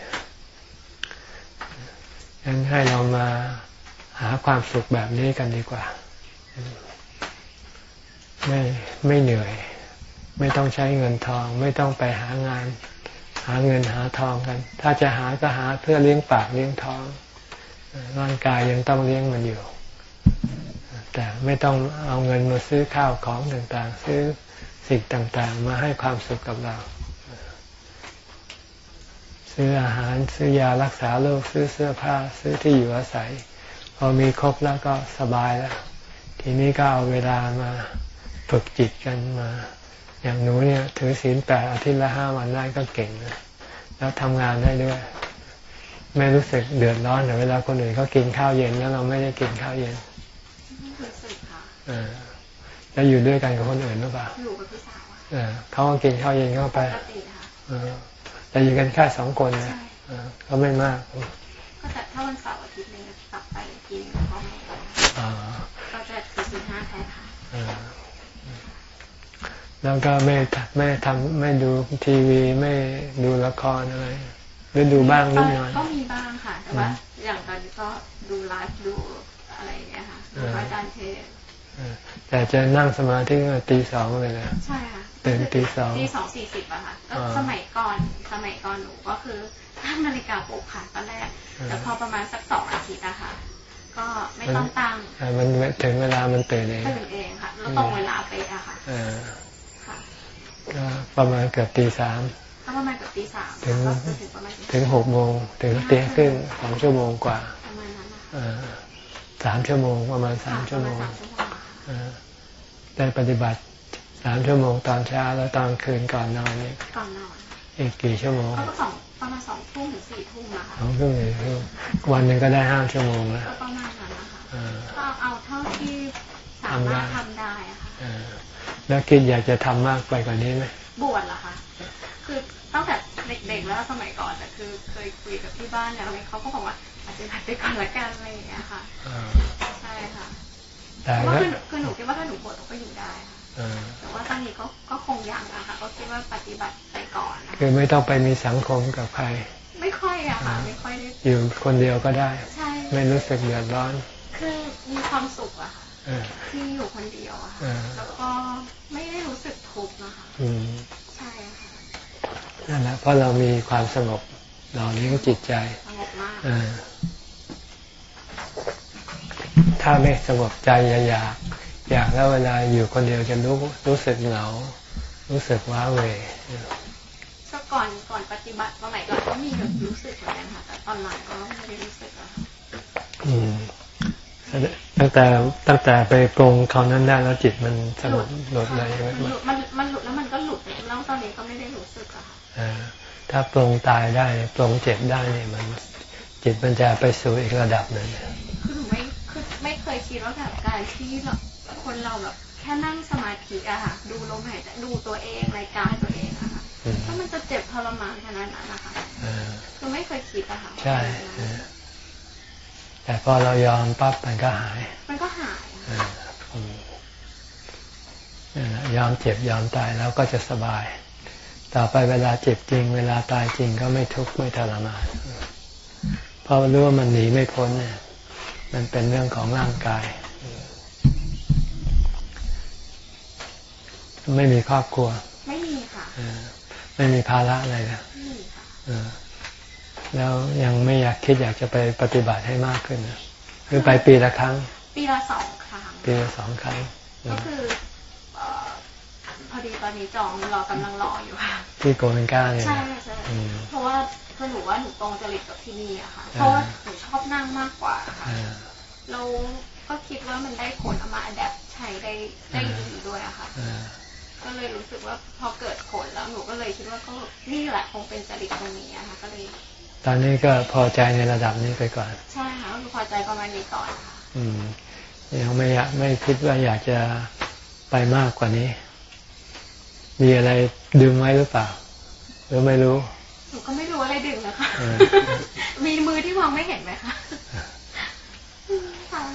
งั้นให้เรามาหาความสุขแบบนี้กันดีกว่าไม่ไม่เหนื่อยไม่ต้องใช้เงินทองไม่ต้องไปหางานหาเงินหาทองกันถ้าจะหาก็หาเพื่อเลี้ยงปากเลี้ยงท้องร่างกายยังต้องเลี้ยงมันอยู่แต่ไม่ต้องเอาเงินมาซื้อข้าวของต่างๆซื้อสิ่งต่างๆมาให้ความสุขกับเราซื้ออาหารซื้อยารักษาโรคซื้อเสื้อผ้าซื้อที่อยู่อาศัยพอมีครบแล้วก็สบายแล้วทีนี้ก็เอาเวลามาฝึกจิตกันมาอย่างหนูเนี่ยถือศีลแปดอาทิตย์ละห้าวันได้ก็เก่งนะแล้วทำงานได้ด้วยไม่รู้สึกเดือดร้อนแต่เวลาคนอื่นเขากินข้าวเย็นแล้วเราไม่ได้กินข้าวเย็นรู้สึกค่ะเออแล้วอยู่ด้วยกันกับคนอื่นหรือเปล่าอยู่กับพี่สาวเออเขาก็กินข้าวเย็นเข้าไปปกติค่ะเออแต่อยู่กันแค่สองคนนะก็ไม่มากก็แต่ถ้าวันเสาร์อาทิตย์นึงกลับไปกินพ่อแม่ก็จะถือศีลห้าแทนค่ะแล้วก็ไม่ไม่ทำไม่ดูทีวีไม่ดูละครอะไรหรือดูบ้างนิดหน่อยก็มีบ้างค่ะแต่ว่าอย่างตอนนี้ก็ดูไลฟ์ดูอะไรอย่างเงี้ยค่ะดูอาจารย์เทศแต่จะนั่งสมาธิตีสองเลยนะใช่ค่ะตื่นตีสองตีสองสี่สิบอะค่ะก็สมัยก่อนสมัยก่อนหนูก็คือตั้งนาฬิกาปลุกค่ะตอนแรกแต่พอประมาณสักสองอาทิตย์อะค่ะก็ไม่ต้องตั้งมันถึงเวลามันตื่นเองตื่นเองค่ะแล้วตรงเวลาไปอะค่ะก็ประมาณเกือบตีสามก็ประมาณเกือบตีสามถึงถึงหกโมงถึงเตียงขึ้นสองชั่วโมงกว่าประมาณนั้นสามชั่วโมงประมาณสามชั่วโมงได้ปฏิบัติสามชั่วโมงตอนเช้าแล้วตอนคืนก่อนนอนนี่ก่อนนอนอีกกี่ชั่วโมงก็สองประมาณสองทุ่มถึงสี่ทุ่มนะคะสองทุ่มถึงสี่ทุ่มวันหนึ่งก็ได้ห้าชั่วโมงแล้วประมาณนั้นนะคะก็เอาเท่าที่สามารถทำได้ค่ะแล้วคิดอยากจะทำมากไปกว่านี้ไหมบวชเหรอคะคือตั้งแต่เด็กๆแล้วสมัยก่อนแต่คือเคยคุยกับที่บ้านแล้วเขาก็บอกว่าอาจจะไปก่อนละกันอะไรอย่างเงี้ยค่ะใช่ค่ะแต่ว่าคือหนูคิดว่าถ้าหนูบวชหนูก็อยู่ได้แต่ว่าตอนนี้ก็ก็คงยังอะค่ะก็คิดว่าปฏิบัติไปก่อนคือไม่ต้องไปมีสังคมกับใครไม่ค่อยอะค่ะไม่ค่อยได้อยู่คนเดียวก็ได้ใช่ไม่รู้สึกเดือดร้อนคือมีความสุขอะค่ะที่อยู่คนเดียวอะค่ะแล้วก็ไม่ได้รู้สึกทุกข์นะคะใช่ค่ะนั่นแหละเพราะเรามีความสงบเราเลี้ยงจิตใจสงบมากถ้าไม่สงบใจอยากอยากแล้วเวลาอยู่คนเดียวจะรู้รู้สึกเหงารู้สึกว้าเหวก็ก่อนก่อนปฏิบัติสมัยก่อนก็มีแบบรู้สึกเหมือนกันค่ะแต่ตอนหลังก็ไม่ได้รู้สึกอะอืมตั้งแต่ตั้งแต่ไปปรงเขานั้นได้แล้วจิตมันสงบหลุดเลยมันมันหลุดแล้วมันก็หลุดแล้วตอนนี้ก็ไม่ได้รู้สึกอะค่ะถ้าปรงตายได้ปรงเจ็บได้เนี่ยมันจิตมันจะไปสู่อีกระดับหนึ่งคือหนูไม่คือไม่เคยคิดว่าแบบการที่คนเราแบบแค่นั่งสมาธิอะค่ะดูลมหายใจดูตัวเองรายการตัวเองอะค่ะถ้ามันจะเจ็บทรมานขนาดนั้นนะคะคือไม่เคยคิดอะค่ะใช่แต่พอเรายอมปั๊บมันก็หายมันก็หายยอมเจ็บยอมตายแล้วก็จะสบายต่อไปเวลาเจ็บจริงเวลาตายจริงก็ไม่ทุกข์ไม่ทรมานเพราะรู้ว่ามันหนีไม่พ้นเนี่ยมันเป็นเรื่องของร่างกายไม่มีครอบครัวไม่มีค่ะไม่มีภาระอะไรนะไม่มีค่ะแล้วยังไม่อยากคิดอยากจะไปปฏิบัติให้มากขึ้นนะคือไปปีละครั้งปีละสองครั้งปีละสองครั้งก็คือพอดีตอนนี้จองรอกำลังรออยู่ค่ะที่โกเอนก้าเนี่ยใช่ใช่เพราะว่าคือหนูว่าหนูตรงจริตกับที่นี่อะค่ะเพราะว่าหนูชอบนั่งมากกว่าค่ะเราก็คิดว่ามันได้ผลเอามาอัดแอปใช้ได้ได้ดีด้วยอะค่ะก็เลยรู้สึกว่าพอเกิดผลแล้วหนูก็เลยคิดว่าก็นี่แหละคงเป็นจริตตรงนี้อะค่ะก็เลยตอนนี้ก็พอใจในระดับนี้ไปก่อนใช่ค่ะก็คือพอใจประมาณนี้ก่อนค่ะอืมยังไม่อยากไม่คิดว่าอยากจะไปมากกว่านี้มีอะไรดึงไว้หรือเปล่าหรือไม่รู้หนูก็ไม่รู้อะไรดึงนะคะมีมือที่มองไม่เห็นไหมคะค่ะ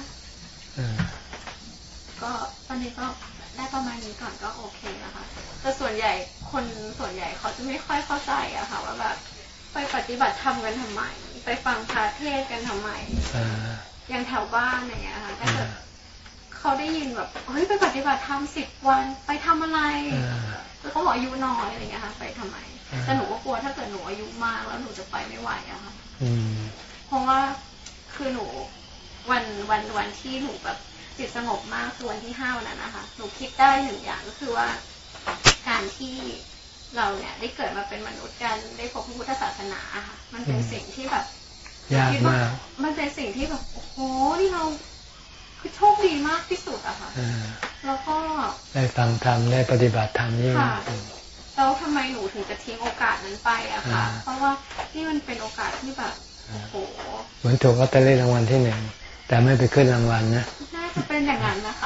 ก็ตอนนี้ก็ได้ประมาณนี้ก่อนก็โอเคนะคะแต่ส่วนใหญ่คนส่วนใหญ่เขาจะไม่ค่อยเข้าใจอะค่ะว่าแบบไปปฏิบัติธรรมกันทำไมไปฟังพระเทศกันทำไมอย่างแถวบ้านอย่างเงี้ยค่ะถ้าเกิดเขาได้ยินแบบเฮ้ยไปปฏิบัติธรรมสิบวันไปทำอะไรแล้วเขาบอกอายุน้อยอะไรเงี้ยค่ะไปทำไมแต่หนูก็กลัวถ้าเกิดหนูอายุมากแล้วหนูจะไปไม่ไหวอะค่ะเพราะว่าคือหนูวันวันวันที่หนูแบบจิตสงบมากคือวันที่ห้าวันนั้นนะคะหนูคิดได้หนึ่งอย่างก็คือว่าการที่เราเนี่ยได้เกิดมาเป็นมนุษย์กันได้พบพระพุทธศาสนาค่ะมันเป็นสิ่งที่แบบยากมากมันเป็นสิ่งที่แบบโอ้โหที่เราคือโชคดีมากที่สุดอะค่ะแล้วก็ได้ฟังธรรมได้ปฏิบัติธรรมนี่แล้วทำไมหนูถึงจะทิ้งโอกาสนั้นไปอะค่ะเพราะว่านี่มันเป็นโอกาสที่แบบโอ้โหเหมือนถูกลอตเตอรี่รางวัลที่หนึ่งแต่ไม่ไปขึ้นรางวัลนะน่าจะเป็นอย่างนั้นนะคะ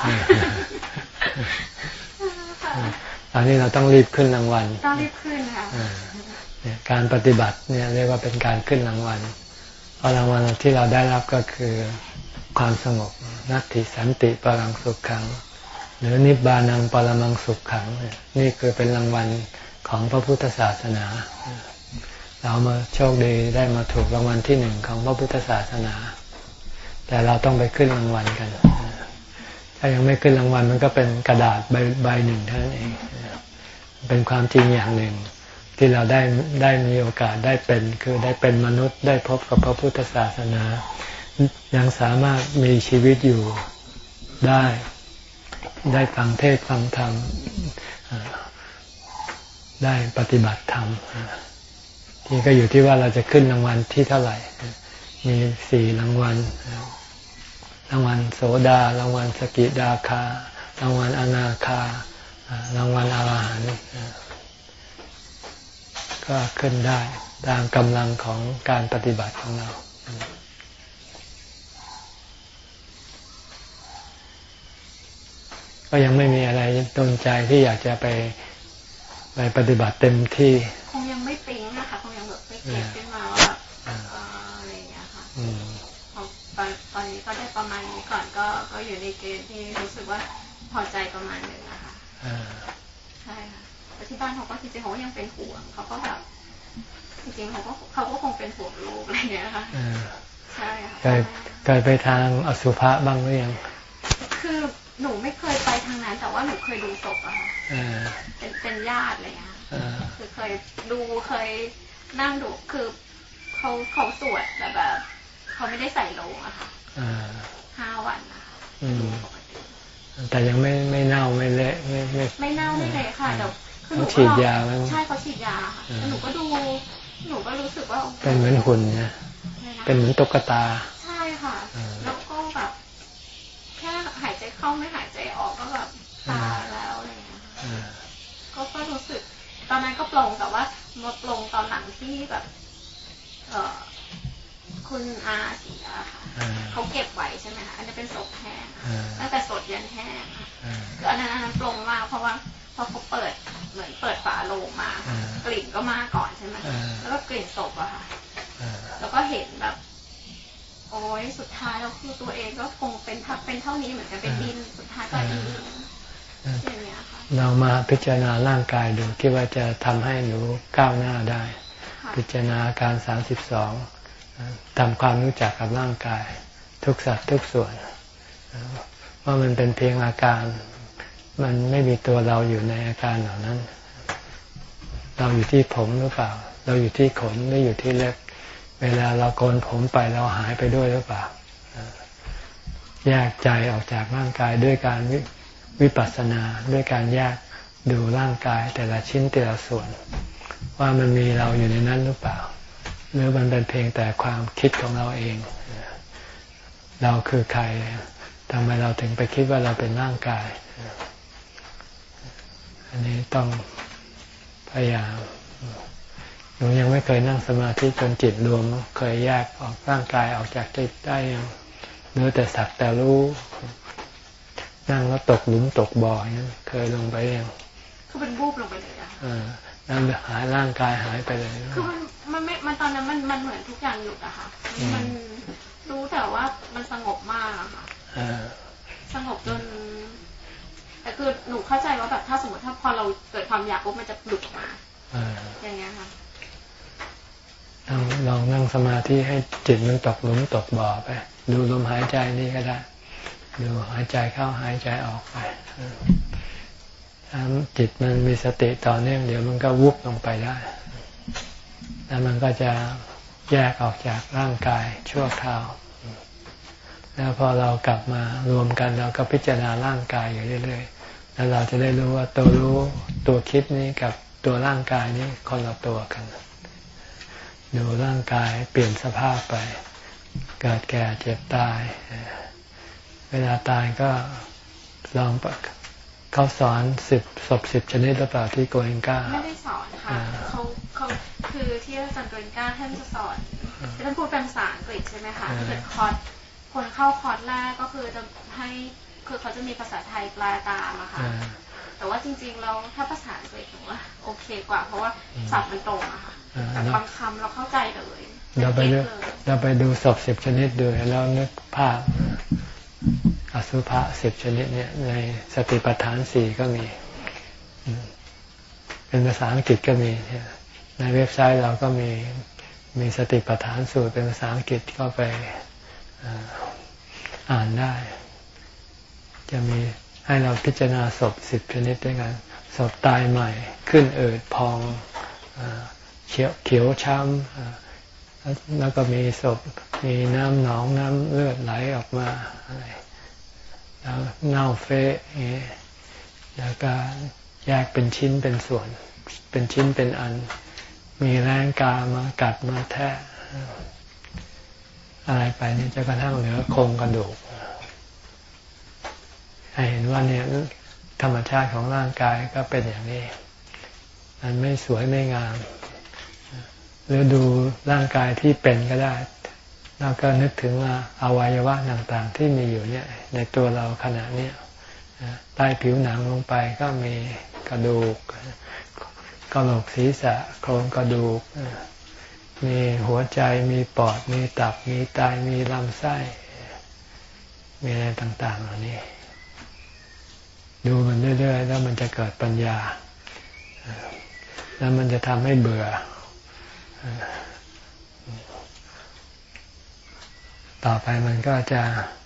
ตอนนี้เราต้องรีบขึ้นรางวัลต้องรีบขึ้นค่ะการปฏิบัติเนี่ยเรียกว่าเป็นการขึ้นรางวัลเพราะรางวัลที่เราได้รับก็คือความสงบนัตติสันติปรังสุขขังหรือนิบานังปรมังสุขขังนี่คือเป็นรางวัลของพระพุทธศาสนาเรามาโชคดีได้มาถูกรางวัลที่หนึ่งของพระพุทธศาสนาแต่เราต้องไปขึ้นรางวัลกันถ้ายังไม่ขึ้นรางวัลมันก็เป็นกระดาษใบใบหนึ่งเท่านั้นเองเป็นความจริงอย่างหนึ่งที่เราได้ได้มีโอกาสได้เป็นคือได้เป็นมนุษย์ได้พบกับพระพุทธศาสนายังสามารถมีชีวิตอยู่ได้ได้ฟังเทศน์ฟังธรรมได้ปฏิบัติธรรมที่ก็อยู่ที่ว่าเราจะขึ้นรางวัลที่เท่าไหร่มีสี่รางวัลรางวัลโสดารางวัลสกิทาคารางวัลอนาคารางวัลอรหันต์ก็ขึ้นได้ตามกำลังของการปฏิบัติของเราก็ยังไม่มีอะไรตนใจที่อยากจะไปไปปฏิบัติเต็มที่คงยังไม่ปิ๊งนะคะคงยังแบบไม่เก็ตขึ้นมาว่าอะไรอย่างเงี้ยค่ะตอนตอนนี้ก็ได้ประมาณนี้ก่อนก็ก็อยู่ในเกณฑ์ที่รู้สึกว่าพอใจประมาณหนึ่งนะคะใช่ค่ะแต่ที่บ้านเขาก็จริงๆเขาก็ยังเป็นห่วงเขาก็แบบจริงๆเขาก็เขาก็คงเป็นห่วงลูกอะไรอย่างเงี้ยค่ะใช่ค่ะเคยเคยไปทางอสุภะบ้างหรือยังคือหนูไม่เคยไปทางนั้นแต่ว่าหนูเคยดูศพอะค่ะเป็นเป็นญาติอะไรเงี้ยคือเคยดูเคยนั่งดูคือเขาเขาสวดแต่แบบเขาไม่ได้ใส่โลงอะค่ะห้าวันนะคะแต่ยังไม่ไม่เน่าไม่เละไม่ไม่ไม่เน่าไม่เละค่ะเดี๋ยวคือหนูฉีดยาแล้วใช่เขาฉีดยาค่ะหนูก็ดูหนูก็รู้สึกว่าเป็นเหมือนหุ่นนะเป็นเหมือนตุ๊กตาใช่ค่ะแล้วก็แบบแค่หายใจเข้าไม่หายใจออกก็แบบตายแล้วอะไรอย่างเงี้ยก็ก็รู้สึกตอนนั้นก็ปลงแต่ว่ามาปลงตอนหลังที่แบบเอ่อคุณอาเสียค่ะเขาเก็บไว้ใช่ไหมคะอันนี้เป็นศพแห้งตั้งแต่สดยันแห้งค่ะคืออันนั้นอันนั้นปลงมากเพราะว่าพอเขาเปิดเหมือนเปิดฝาโลงมากลิ่นก็มาก่อนใช่ไหมแล้วก็กลิ่นศพอะค่ะแล้วก็เห็นแบบโอ้ยสุดท้ายแล้วคือตัวเองก็คงเป็นทับเป็นเท่านี้เหมือนกันเป็นดินสุดท้ายก็ดินอย่างเงี้ยค่ะเรามาพิจารณาร่างกายดูคิดว่าจะทำให้หนูก้าวหน้าได้พิจารณาอาการสามสิบสองทำความรู้จักกับร่างกายทุกสัดทุกส่วนว่ามันเป็นเพียงอาการมันไม่มีตัวเราอยู่ในอาการเหล่านั้นเราอยู่ที่ผมหรือเปล่าเราอยู่ที่ขนหรืออยู่ที่เล็บเวลาเราโกนผมไปเราหายไปด้วยหรือเปล่าแยกใจออกจากร่างกายด้วยการวิปัสสนาด้วยการแยกดูร่างกายแต่ละชิ้นแต่ละส่วนว่ามันมีเราอยู่ในนั้นหรือเปล่าหรือมันเป็นเพียงแต่ความคิดของเราเองเราคือใครทำไมเราถึงไปคิดว่าเราเป็นร่างกายอันนี้ต้องพยายามหนูยังไม่เคยนั่งสมาธิจนจิตรวมเคยแยกออกร่างกายออกจากจิตได้ยังเนื้อแต่สักแต่รู้นั่งแล้วตกหลุมตกบ่อนี่เคยลงไปยังคือเป็นวูบลงไปเลยอะอ่านั่งหายร่างกายหายไปเลยคือมันมันไม่มันตอนนั้นมันมันเหมือนทุกอย่างหยุดอะค่ะมันรู้แต่ว่ามันสงบมากอะค่ะสงบจนแต่คือหนูเข้าใจว่าแบบถ้าสมมติถ้าพอเราเกิดความอยากปุ๊บมันจะหลุดออกมาอย่างเงี้ยค่ะลองนั่งสมาธิให้จิตมันตกหลุมตกบ่อไปดูลมหายใจนี่ก็ได้ดูหายใจเข้าหายใจออกไปถ้าจิตมันมีสติต่อเนื่องเดี๋ยวมันก็วุบลงไปได้แล้วมันก็จะแยกออกจากร่างกายชั่วคราวแล้วพอเรากลับมารวมกันเราก็พิจารณาร่างกายอยู่เรื่อยๆแล้วเราจะได้รู้ว่าตัวรู้ตัวคิดนี้กับตัวร่างกายนี้คนละตัวกันดูร่างกายเปลี่ยนสภาพไปเกิดแก่เจ็บตายเวลาตายก็ลองเขาสอนสิบศพสิบชนิดหรือเปล่าที่โกเอนก้าไม่ได้สอนค่ะเขาเขาคือที่อาจารย์โกเอนก้าท่านจะสอนท่านพูดเป็นภาษาอังกฤษใช่ไหมคะถ้าเกิดคอร์สคนเข้าคอร์สแรกก็คือจะให้คือเขาจะมีภาษาไทยแปลตามอะค่ะแต่ว่าจริงๆเราถ้าภาษาอังกฤษผมว่าโอเคกว่าเพราะว่าศัพท์มันตรงอะค่ะแต่บางคำเราเข้าใจเลยเราไปดูเราไปดูศพสิบชนิดดูแล้วนึกภาพอสุภะสิบชนิดเนี่ยในสติปัฏฐานสี่ก็มีเป็นภาษาอังกฤษก็มีในเว็บไซต์เราก็มีมีสติปัฏฐานสูตรเป็นภาษาอังกฤษก็ไปอ่านได้จะมีให้เราพิจารณาศพสิบชนิดด้วยกันศพตายใหม่ขึ้นอืดพองเขียวเขียวช้ำแล้วก็มีศพมีน้ำหนองน้ำเลือดไหลออกมาอะไรแล้วเน่าเฟะแล้วก็แยกเป็นชิ้นเป็นส่วนเป็นชิ้นเป็นอันมีแรงกามากัดมาแทะอะไรไปนี่จะกระทั่งเหลือโครงกระดูกให้เห็นว่าเนี่ยธรรมชาติของร่างกายก็เป็นอย่างนี้มันไม่สวยไม่งามหรือดูร่างกายที่เป็นก็ได้แล้วก็นึกถึงว่าอวัยวะต่างๆที่มีอยู่เนี่ยในตัวเราขณะนี้ใต้ผิวหนังลงไปก็มีกระดูกกระโหลกศีรษะโครงกระดูกมีหัวใจมีปอดมีตับมีไตมีลำไส้มีอะไรต่างๆเหล่านี้ดูมันเรื่อยๆแล้วมันจะเกิดปัญญาแล้วมันจะทำให้เบื่อต่อไปมันก็จะ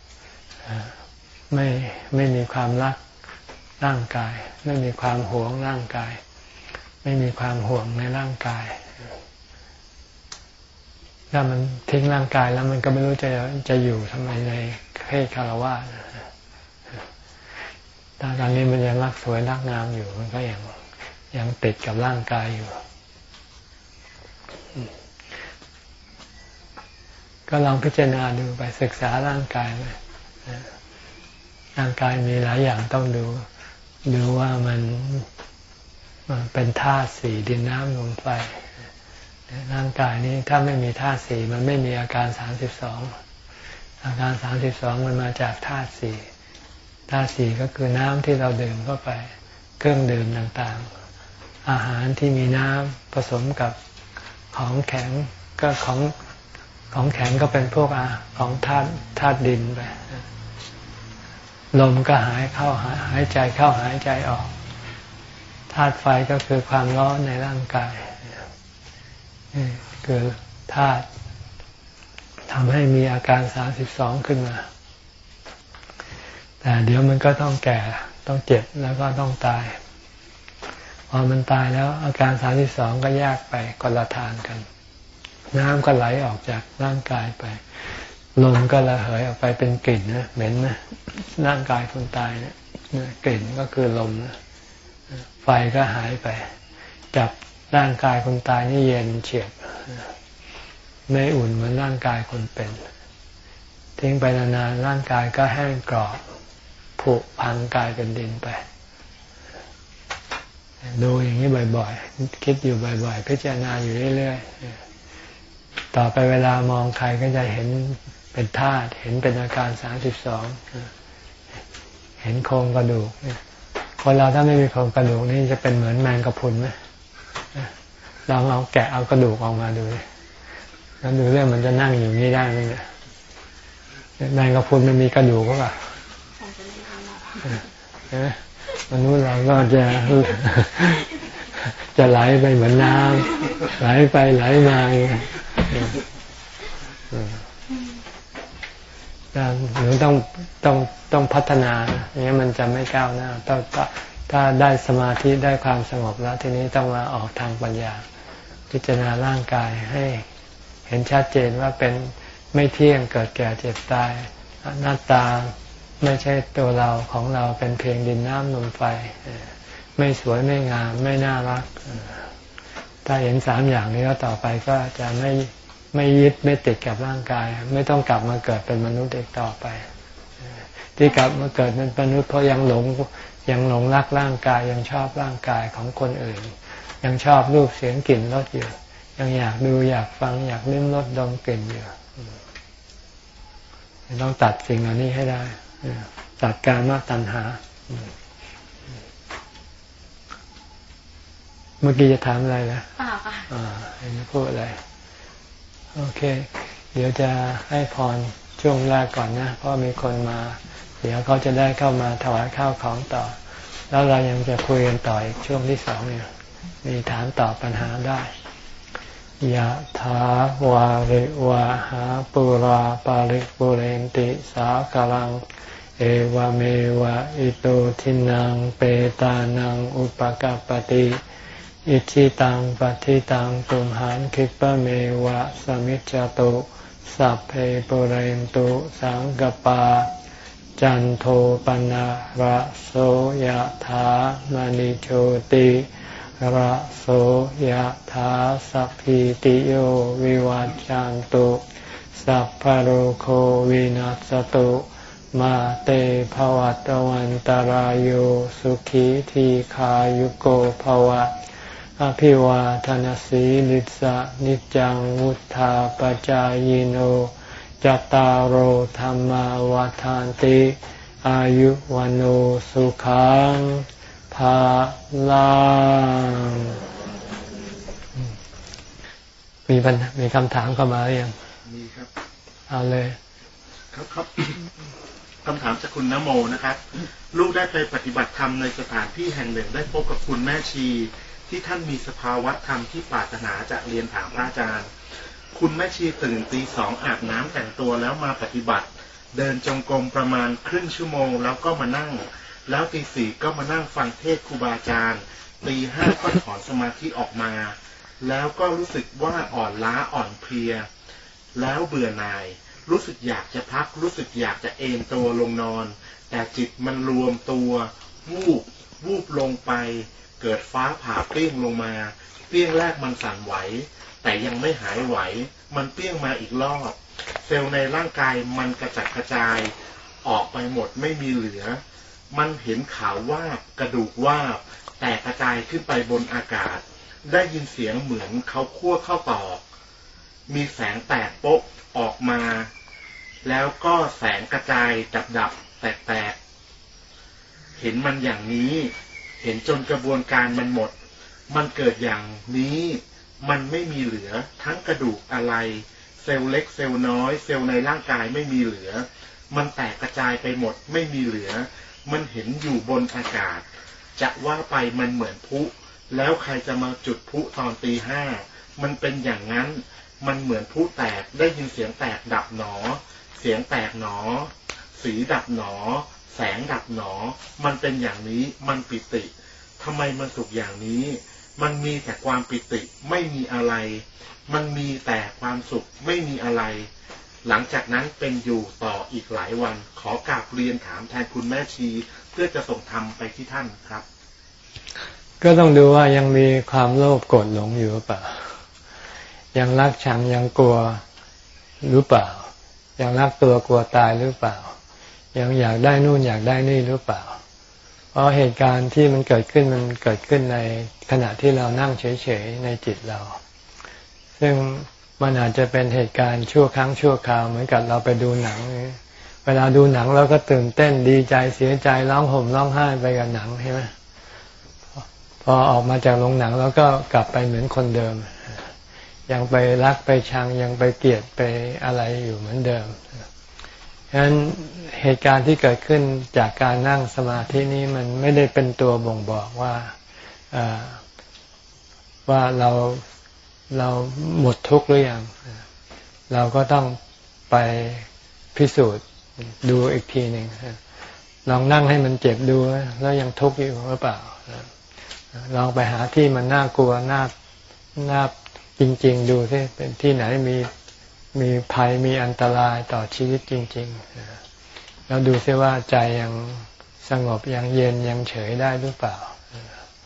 ไม่ไม่มีความรักร่างกายไม่มีความหวงร่างกายไม่มีความห่วงในร่างกายถ้ามันทิ้งร่างกายแล้วมันก็ไม่รู้จะจะอยู่ทำไมในเพศคฤหัสถ์ตอนนี้มันยังรักสวยรักงามอยู่มันก็ยังยังติดกับร่างกายอยู่ก็ลองพิจารณาดูไปศึกษาร่างกายไปร่างกายมีหลายอย่างต้องดูดูว่ามันมันเป็นธาตุสี่ดินน้ำลมไฟร่างกายนี้ถ้าไม่มีธาตุสี่มันไม่มีอาการสามสิบสองอาการสามสิบสองมันมาจากธาตุสี่ธาตุสี่ก็คือน้ำที่เราดื่มเข้าไปเครื่องดื่มต่างๆอาหารที่มีน้ำผสมกับของแข็งก็ของของแข็งก็เป็นพวกอาของธาตุธาตุดินไปลมก็หายเข้าหายใจเข้าหายใจออกธาตุไฟก็คือความร้อนในร่างกายคือธาตุทำให้มีอาการสามสิบสองขึ้นมาแต่เดี๋ยวมันก็ต้องแก่ต้องเจ็บแล้วก็ต้องตายพอมันตายแล้วอาการสามสิบสองก็แยกไปคนละทางกันน้ำก็ไหลออกจากร่างกายไปลมก็ระเหยออกไปเป็นกลิ่นนะเหม็นนะร่างกายคนตายเนี่ยกลิ่นก็คือลมนะไฟก็หายไปจับร่างกายคนตายนี่เย็นเฉียบไม่อุ่นเหมือนร่างกายคนเป็นทิ้งไปนานๆร่างกายก็แห้งกรอบผุพังกลายเป็นดินไปดูอย่างนี้บ่อยๆคิดอยู่บ่อยๆพิจารณาอยู่เรื่อยๆต่อไปเวลามองใครก็จะเห็นเป็นธาตุเห็นเป็นอาการสามสิบสองเห็นโครงกระดูกคนเราถ้าไม่มีโครงกระดูกนี่จะเป็นเหมือนแมงกะพรุนไหมลองเอาแกะเอากระดูกออกมาดูแล้วดูเรื่องมันจะนั่งอยู่นี่ได้ไหมเนี่ยแมงกะพรุนมันมีกระดูกก็ป่ะมนุษย์เราก็จะจะไหลไปเหมือนน้ำไหลไปไหลมาหนูต้องต้องต้องพัฒนาอย่างนี้มันจะไม่ก้าวหน้าต้องถ้าได้สมาธิได้ความสงบแล้วทีนี้ต้องมาออกทางปัญญาพิจารณาร่างกายให้เห็นชัดเจนว่าเป็นไม่เที่ยงเกิดแก่เจ็บตายอนัตตาไม่ใช่ตัวเราของเราเป็นเพียงดินน้ำลมไฟไม่สวยไม่งามไม่น่ารักถ้าเห็นสามอย่างนี้แล้วต่อไปก็จะไม่ไม่ยึดไม่ติดกับร่างกายไม่ต้องกลับมาเกิดเป็นมนุษย์อีกต่อไปที่กลับมาเกิดเป็นมนุษย์เพราะยังหลงยังหลงรักร่างกายยังชอบร่างกายของคนอื่นยังชอบรูปเสียงกลิ่นรสอยู่ยังอยากดูอยากฟังอยากลิ้มรสดมกลิ่นอยู่ต้องตัดสิ่งเหล่านี้ให้ได้ตัดกามตัณหาเมื่อกี้จะถามอะไรนะเปล่าค่ะอ่าให้พูดอะไรโอเคเดี๋ยวจะให้พรช่วงแรกก่อนนะเพราะมีคนมาเดี๋ยวเขาจะได้เข้ามาถวายข้าวของต่อแล้วเรายังจะคุยกันต่ออีกช่วงที่สองเนี่ยมีถามตอบปัญหาได้ยะถาวาริวะหาปุราปาริปุเรนติสากลังเอวเมวะอิโตทินังเปตานังอุปกัปปติอิชิตังปฏิตังตุมหันคิปะเมวะสมิจจตุสัพเพปุเรนตุสังกปาจันโทปนะระโสยถามณิโชติระโสยถาสัพพิติโยวิวัจจันตุสัพพะโรโควินัสตุมาเตภวัตวันตารโยสุขีทีขายุโกภวะอภิวาทนาสีลิสะนิจังวุธาปจายโนจัตตารโอธรรมวาทานติอายุวันโอสุขังภาลังมีปัญหามีคำถามเข้ามาหรือยังมีครับเอาเลยครับครับคำถามจากคุณนโมนะครับลูกได้ไปปฏิบัติธรรมในสถานที่แห่งหนึ่งได้พบกับคุณแม่ชีที่ท่านมีสภาวะธรรมที่ปรารถนาจะเรียนถามพระอาจารย์คุณแม่ชีตื่นตีสองอาบน้ำแต่งตัวแล้วมาปฏิบัติเดินจงกรมประมาณครึ่งชั่วโมงแล้วก็มานั่งแล้วตีสี่ก็มานั่งฟังเทศน์ครูบาอาจารย์ตีห้าก็ถอนสมาธิออกมาแล้วก็รู้สึกว่าอ่อนล้าอ่อนเพลียแล้วเบื่อหน่ายรู้สึกอยากจะพักรู้สึกอยากจะเอนตัวลงนอนแต่จิตมันรวมตัววูบวูบลงไปเกิดฟ้าผ่าเปรี้ยงลงมาเปรี้ยงแรกมันสั่นไหวแต่ยังไม่หายไหวมันเปรี้ยงมาอีกรอบเซลล์ในร่างกายมันกระจัดกระจายออกไปหมดไม่มีเหลือมันเห็นขาววาบกระดูกวาบแตกกระจายขึ้นไปบนอากาศได้ยินเสียงเหมือนเขาคั่วข้าวตอกมีแสงแตกโป๊ะออกมาแล้วก็แสงกระจายดับดับแตกแตกเห็นมันอย่างนี้เห็นจนกระบวนการมันหมดมันเกิดอย่างนี้มันไม่มีเหลือทั้งกระดูกอะไรเซลล์เล็กเซลล์น้อยเซลล์ในร่างกายไม่มีเหลือมันแตกกระจายไปหมดไม่มีเหลือมันเห็นอยู่บนอากาศจะว่าไปมันเหมือนพลุแล้วใครจะมาจุดพลุตอนตีห้ามันเป็นอย่างนั้นมันเหมือนพลุแตกได้ยินเสียงแตกดับหนอเสียงแตกหนอสีดับหนอแสงดับหนอมันเป็นอย่างนี้มันปิติทำไมมันสุขอย่างนี้มันมีแต่ความปิติไม่มีอะไรมันมีแต่ความสุขไม่มีอะไรหลังจากนั้นเป็นอยู่ต่ออีกหลายวันขอกราบเรียนถามแทนคุณแม่ชีเพื่อจะส่งธรรมไปที่ท่านครับก็ต้องดูว่ายังมีความโลภโกรธหลงอยู่หรือเปล่ายังรักชังยังกลัวหรือเปล่ายังรักตัวกลัวตายหรือเปล่ายังอยากได้นู่นอยากได้นี่หรือเปล่าเพราะเหตุการณ์ที่มันเกิดขึ้นมันเกิดขึ้นในขณะที่เรานั่งเฉยๆในจิตเราซึ่งมันอาจจะเป็นเหตุการณ์ชั่วครั้งชั่วคราวเหมือนกับเราไปดูหนังเวลาดูหนังเราก็ตื่นเต้นดีใจเสียใจร้องห่มร้องไห้ไปกับหนังใช่ไหมพอออกมาจากโรงหนังแล้วก็กลับไปเหมือนคนเดิมยังไปรักไปชังยังไปเกลียดไปอะไรอยู่เหมือนเดิมฉะนั้นเหตุการณ์ที่เกิดขึ้นจากการนั่งสมาธินี้มันไม่ได้เป็นตัวบ่งบอกว่าว่าเราเราหมดทุกข์หรือยังเราก็ต้องไปพิสูจน์ดูอีกทีหนึ่งลองนั่งให้มันเจ็บดูแล้วยังทุกข์อยู่หรือเปล่าลองไปหาที่มันน่ากลัวน่าน่าจริงๆดูสิเป็นที่ไหนมีมีภัยมีอันตรายต่อชีวิตจริงๆแล้วดูซิว่าใจยังสงบยังเย็นยังเฉยได้หรือเปล่า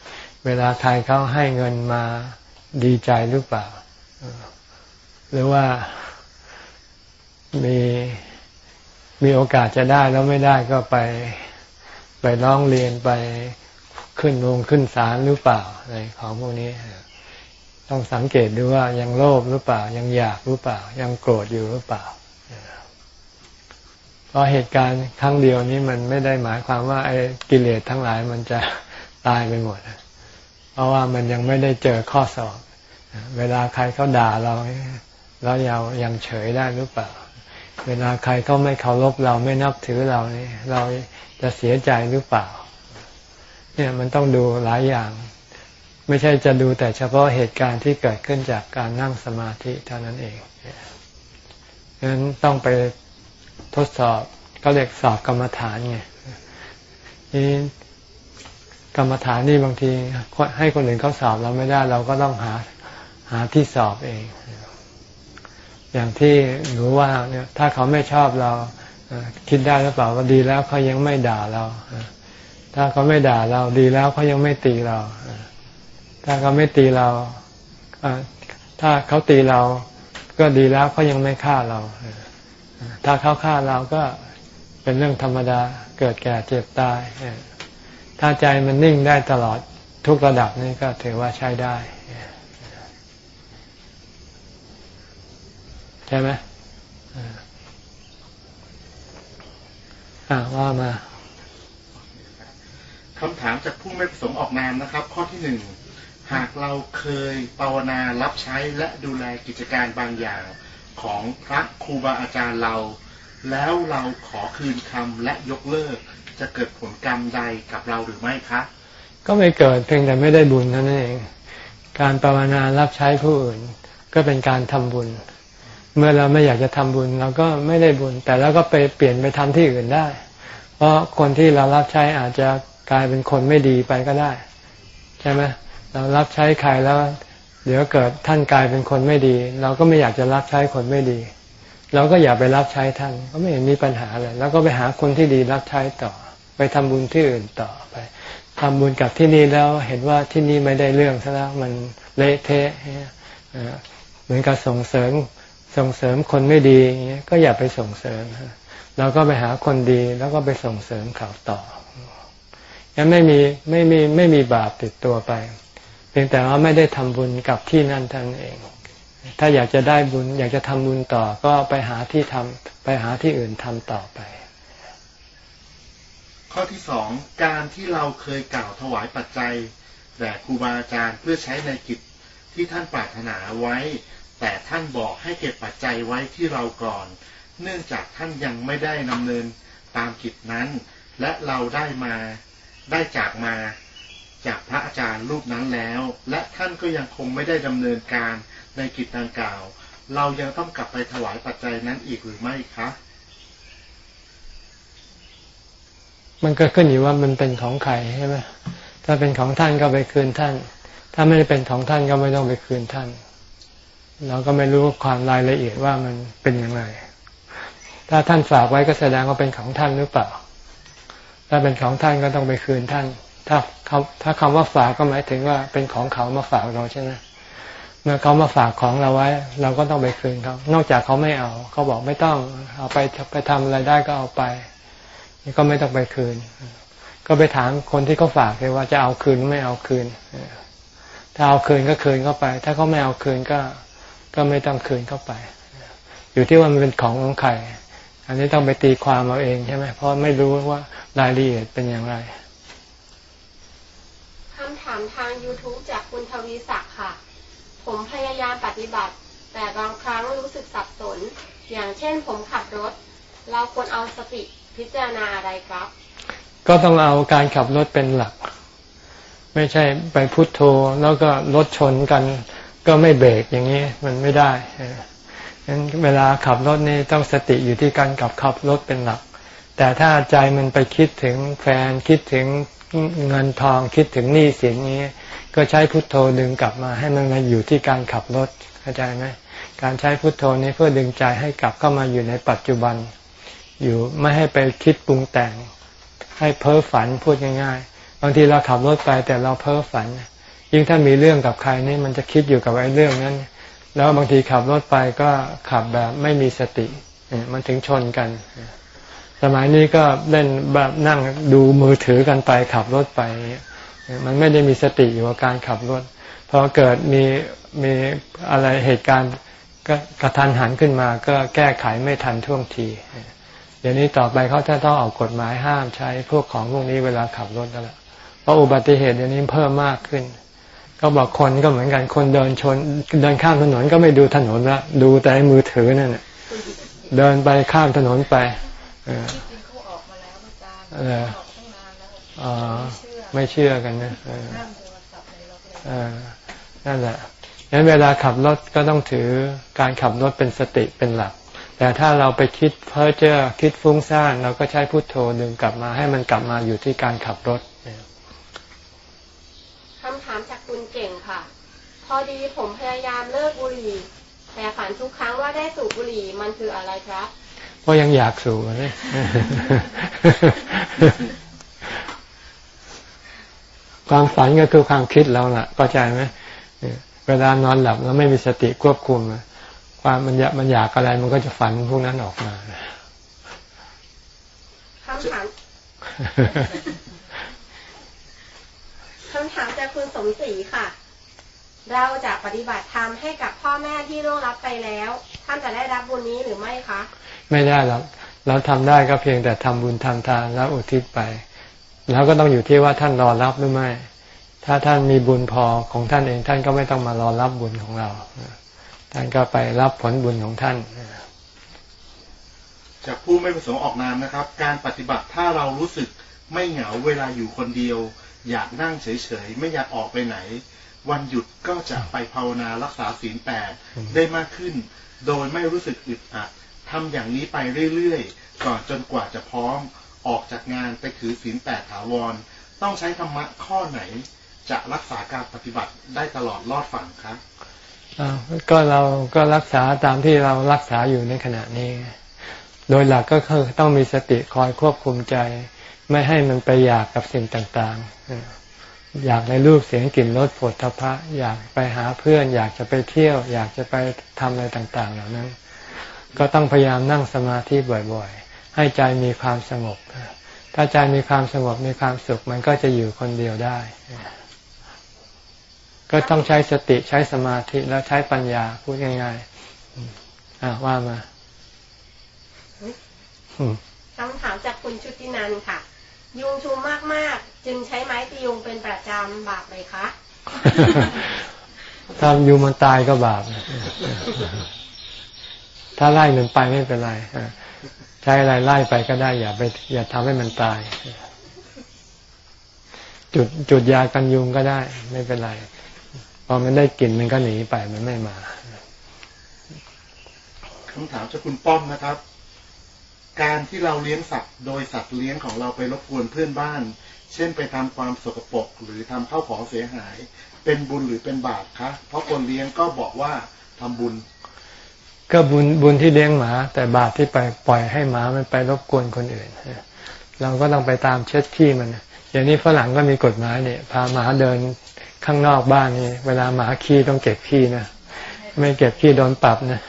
เวลาใครเขาให้เงินมาดีใจหรือเปล่าหรือว่ามีมีโอกาสจะได้แล้วไม่ได้ก็ไปไปร้องเรียนไปขึ้นโรงขึ้นศาลหรือเปล่าอะไรของพวกนี้ต้องสังเกตดูว่ายังโลภหรือเปล่ายังอยากหรือเปล่ายังโกรธอยู่หรือเปล่าเพราะเหตุการณ์ครั้งเดียวนี้มันไม่ได้หมายความว่าไอ้กิเลสทั้งหลายมันจะตายไปหมดเพราะว่ามันยังไม่ได้เจอข้อสอบเวลาใครเขาด่าเราแล้วเรายังเฉยได้หรือเปล่าเวลาใครเขาไม่เคารพเราไม่นับถือเรานี่เราจะเสียใจหรือเปล่าเนี่ยมันต้องดูหลายอย่างไม่ใช่จะดูแต่เฉพาะเหตุการณ์ที่เกิดขึ้นจากการนั่งสมาธิเท่านั้นเองฉะนั้นต้องไปทดสอบก็เรียกสอบกรรมฐานไงนี่กรรมฐานนี่บางทีให้คนอื่นเขาสอบเราไม่ได้เราก็ต้องหาหาที่สอบเองอย่างที่หนูว่าเนี่ยถ้าเขาไม่ชอบเราคิดได้หรือเปล่าว่าดีแล้วเขายังไม่ด่าเราถ้าเขาไม่ด่าเราดีแล้วเขายังไม่ตีเราถ้าเขาไม่ตีเราถ้าเขาตีเราก็ดีแล้วเขายังไม่ฆ่าเราถ้าเขาฆ่าเราก็เป็นเรื่องธรรมดาเกิดแก่เจ็บตายถ้าใจมันนิ่งได้ตลอดทุกระดับนี่ก็ถือว่าใช้ได้ใช่ไหมอ่าว่ามาคำถามจากผู้ไม่ประสงค์ออกนามนะครับ ข้อที่หนึ่งหากเราเคยภาวนารับใช้และดูแลกิจการบางอย่างของพระครูบาอาจารย์เราแล้วเราขอคืนคำและยกเลิกจะเกิดผลกรรมใดกับเราหรือไม่คะก็ไม่เกิดเพียงแต่ไม่ได้บุญนั่นเองการภาวนารับใช้ผู้อื่นก็เป็นการทำบุญเมื่อเราไม่อยากจะทำบุญเราก็ไม่ได้บุญแต่เราก็ไปเปลี่ยนไปทำที่อื่นได้เพราะคนที่เรารับใช้อาจจะกลายเป็นคนไม่ดีไปก็ได้ใช่ไหมเรารับใช้ใครแล้วเดี๋ยวเกิดท่านกลายเป็นคนไม่ดีเราก็ไม่อยากจะรับใช้คนไม่ดีเราก็อย่าไปรับใช้ท่านก็ไม่เห็นมีปัญหาเลยแล้วก็ไปหาคนที่ดีรับใช้ต่อไปทำบุญที่อื่นต่อไปทำบุญกับที่นี่แล้วเห็นว่าที่นี่ไม่ได้เรื่องซะแล้วมันเละเทะเหมือนกับส่งเสริมส่งเสริมคนไม่ดีอย่างเงี้ยก็อย่าไปส่งเสริมเราก็ไปหาคนดีแล้วก็ไปส่งเสริมเขาต่อยังไม่มีไม่มีไม่มีบาปติดตัวไปเพียงแต่ว่าไม่ได้ทำบุญกับที่นั่นท่านเองถ้าอยากจะได้บุญอยากจะทำบุญต่อก็ไปหาที่ทำไปหาที่อื่นทำต่อไปข้อที่สองการที่เราเคยกล่าวถวายปัจจัยแด่ครูบาอาจารย์เพื่อใช้ในกิจที่ท่านปรารถนาไว้แต่ท่านบอกให้เก็บปัจจัยไว้ที่เราก่อนเนื่องจากท่านยังไม่ได้ดำเนินตามกิจนั้นและเราได้มาได้จากมาจากพระอาจารย์รูปนั้นแล้วและท่านก็ยังคงไม่ได้ดำเนินการในกิจดังกล่าวเรายังต้องกลับไปถวายปัจจัยนั้นอีกหรือไม่คะมันก็ขึ้นอยู่ว่ามันเป็นของใครใช่ไหมถ้าเป็นของท่านก็ไปคืนท่านถ้าไม่ได้เป็นของท่านก็ไม่ต้องไปคืนท่านเราก็ไม่รู้ความรายละเอียดว่ามันเป็นอย่างไรถ้าท่านฝากไว้ก็แสดงว่าเป็นของท่านหรือเปล่าถ้าเป็นของท่านก็ต้องไปคืนท่านถ้าเขาถ้าคำว่าฝากก็หมายถึงว่าเป็นของเขามาฝากเราใช่ไหมเมื่อเขามาฝากของเราไว้เราก็ต้องไปคืนเขานอกจากเขาไม่เอาเขาบอกไม่ต้องเอาไปไปทำอะไรได้ก็เอาไปนี่ก็ไม่ต้องไปคืนก็ไปถามคนที่เขาฝากเลยว่าจะเอาคืนไม่เอาคืนถ้าเอาคืนก็คืนเข้าไปถ้าเขาไม่เอาคืนก็ก็ไม่ต้องคืนเข้าไปอยู่ที่ว่ามันเป็นของของใครอันนี้ต้องไปตีความเอาเองใช่ไหมเพราะไม่รู้ว่ารายละเอียดเป็นอย่างไรคำถามทาง YouTube จากคุณทวีศักดิ์ค่ะผมพยายามปฏิบัติแต่บางครั้งรู้สึกสับสนอย่างเช่นผมขับรถเราควรเอาสติพิจารณาอะไรครับก็ต้องเอาการขับรถเป็นหลักไม่ใช่ไปพุทโธแล้วก็รถชนกันก็ไม่เบรกอย่างนี้มันไม่ได้งั้นเวลาขับรถนี่ต้องสติอยู่ที่การขับขับรถเป็นหลักแต่ถ้าใจมันไปคิดถึงแฟนคิดถึงเงินทองคิดถึงหนี้สินนี้ก็ใช้พุทโธดึงกลับมาให้มันมาอยู่ที่การขับรถเข้าใจไหมการใช้พุทโธนี้เพื่อดึงใจให้กลับเข้ามาอยู่ในปัจจุบันอยู่ไม่ให้ไปคิดปรุงแต่งให้เพ้อฝันพูดง่ายๆบางทีเราขับรถไปแต่เราเพ้อฝันยิ่งถ้ามีเรื่องกับใครนี่มันจะคิดอยู่กับไอ้เรื่องนั้นแล้วบางทีขับรถไปก็ขับแบบไม่มีสติมันถึงชนกันสมัยนี้ก็เล่นแบบนั่งดูมือถือกันไปขับรถไปมันไม่ได้มีสติอยู่กับการขับรถพอเกิดมีมีอะไรเหตุการณ์ก็กระทันหันขึ้นมาก็แก้ไขไม่ทันท่วงทีเดี๋ยวนี้ต่อไปเขาจะต้องออกกฎหมายห้ามใช้พวกของพวกนี้เวลาขับรถแล้วเพราะอุบัติเหตุเดี๋ยวนี้เพิ่มมากขึ้นก็บอกคนก็เหมือนกันคนเดินชนเดินข้ามถนนก็ไม่ดูถนนละดูแต่มือถือนั่นแหละเดินไปข้ามถนนไปเออเอออ๋อไม่เชื่อกันนะเออเออนั่นแหละงั้นเวลาขับรถก็ต้องถือการขับรถเป็นสติเป็นหลักแต่ถ้าเราไปคิดเพ้อเจ้อคิดฟุ้งซ่านเราก็ใช้พุทโธดึงกลับมาให้มันกลับมาอยู่ที่การขับรถคำถามจากคุณเก่งค่ะพอดีผมพยายามเลิกบุหรี่แต่ฝันทุกครั้งว่าได้สูบบุหรี่มันคืออะไรครับก็ยังอยากสูบเลยความฝันก็คือความคิดเราล่ะเข้าใจไหมเวลานอนหลับแล้วไม่มีสติควบคุมความมันอยากมันอยากอะไรมันก็จะฝันพวกนั้นออกมาคำถามคำถามจากคุณสมศรีค่ะเราจะปฏิบัติธรรมให้กับพ่อแม่ที่ล่วงลับไปแล้วท่านจะได้รับบุญนี้หรือไม่คะไม่ได้หรอกเราทำได้ก็เพียงแต่ทำบุญทำทานแล้วอุทิศไปแล้วก็ต้องอยู่ที่ว่าท่านรอรับหรือไม่ถ้าท่านมีบุญพอของท่านเองท่านก็ไม่ต้องมารอรับบุญของเราท่านก็ไปรับผลบุญของท่านจากผู้ไม่ประสงค์ออกนามนะครับการปฏิบัติถ้าเรารู้สึกไม่เหงาเวลาอยู่คนเดียวอยากนั่งเฉยๆไม่อยากออกไปไหนวันหยุดก็จะไปภาวนารักษาศีลแปดได้มากขึ้นโดยไม่รู้สึกอึดอัดทำอย่างนี้ไปเรื่อยๆก่อนจนกว่าจะพร้อมออกจากงานไปถือศีลแปดถาวรต้องใช้ธรรมะข้อไหนจะรักษาการปฏิบัติได้ตลอดรอดฝั่งครับก็เราก็รักษาตามที่เรารักษาอยู่ในขณะนี้โดยหลักก็คือต้องมีสติคอยควบคุมใจไม่ให้มันไปอยากกับสิ่งต่างๆอยากในรูปเสียงกลิ่นรสโผฏฐัพพะอยากไปหาเพื่อนอยากจะไปเที่ยวอยากจะไปทำอะไรต่างๆเหล่านั้นก็ต้องพยายามนั่งสมาธิบ่อยๆให้ใจมีความสงบถ้าใจมีความสงบมีความสุขมันก็จะอยู่คนเดียวได้ก็ต้องใช้สติใช้สมาธิแล้วใช้ปัญญาพูดง่ายๆอ่ะว่ามาคำถามจากคุณชุตินันท์ค่ะยุงชุมมากๆจึงใช้ไม้ตียุงเป็นประจำบาปไหมคะถ้ายุงมันตายก็บาปถ้าไล่มันไปไม่เป็นไรใช้อะไรไล่ไปก็ได้อย่าไปอย่าทำให้มันตายจุดจุดยากันยุงก็ได้ไม่เป็นไรพอมันได้กลิ่นมันก็หนีไปมันไม่มาคำถามจากคุณป้อมนะครับการที่เราเลี้ยงสัตว์โดยสัตว์เลี้ยงของเราไปรบกวนเพื่อนบ้านเช่นไปทำความสกปรกหรือทำข้าวของเสียหายเป็นบุญหรือเป็นบาปคะเพราะคนเลี้ยงก็บอกว่าทำบุญก็บุญบุญที่เลี้ยงหมาแต่บาปที่ไปปล่อยให้หมามันไปรบกวนคนอื่นเราก็ต้องไปตามเช็ดขี้มันอย่างนี้ฝรั่งก็มีกฎหมายเนี่ยพาหมาเดินข้างนอกบ้านนี่เวลาหมาขี้ต้องเก็บขี้นะไม่เก็บขี้โดนปรับนะ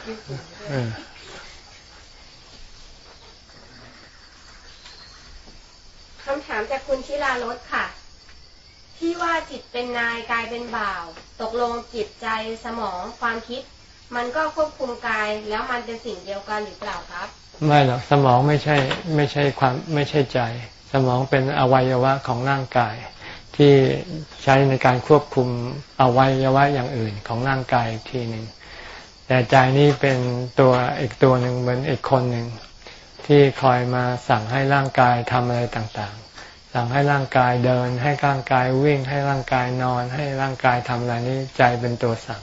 คำถามจากคุณชิลารสค่ะที่ว่าจิตเป็นนายกายเป็นบ่าวตกลงจิตใจสมองความคิดมันก็ควบคุมกายแล้วมันเป็นสิ่งเดียวกันหรือเปล่าครับไม่หรอกสมองไม่ใช่ไม่ใช่ความไม่ใช่ใจสมองเป็นอวัยวะของร่างกายที่ใช้ในการควบคุมอวัยวะอย่างอื่นของร่างกายอีกทีหนึ่งแต่ใจนี่เป็นตัวอีกตัวหนึ่งเหมือนอีกคนหนึ่งที่คอยมาสั่งให้ร่างกายทำอะไรต่างๆสั่งให้ร่างกายเดินให้ร่างกายวิ่งให้ร่างกายนอนให้ร่างกายทำอะไรนี่ใจเป็นตัวสั่ง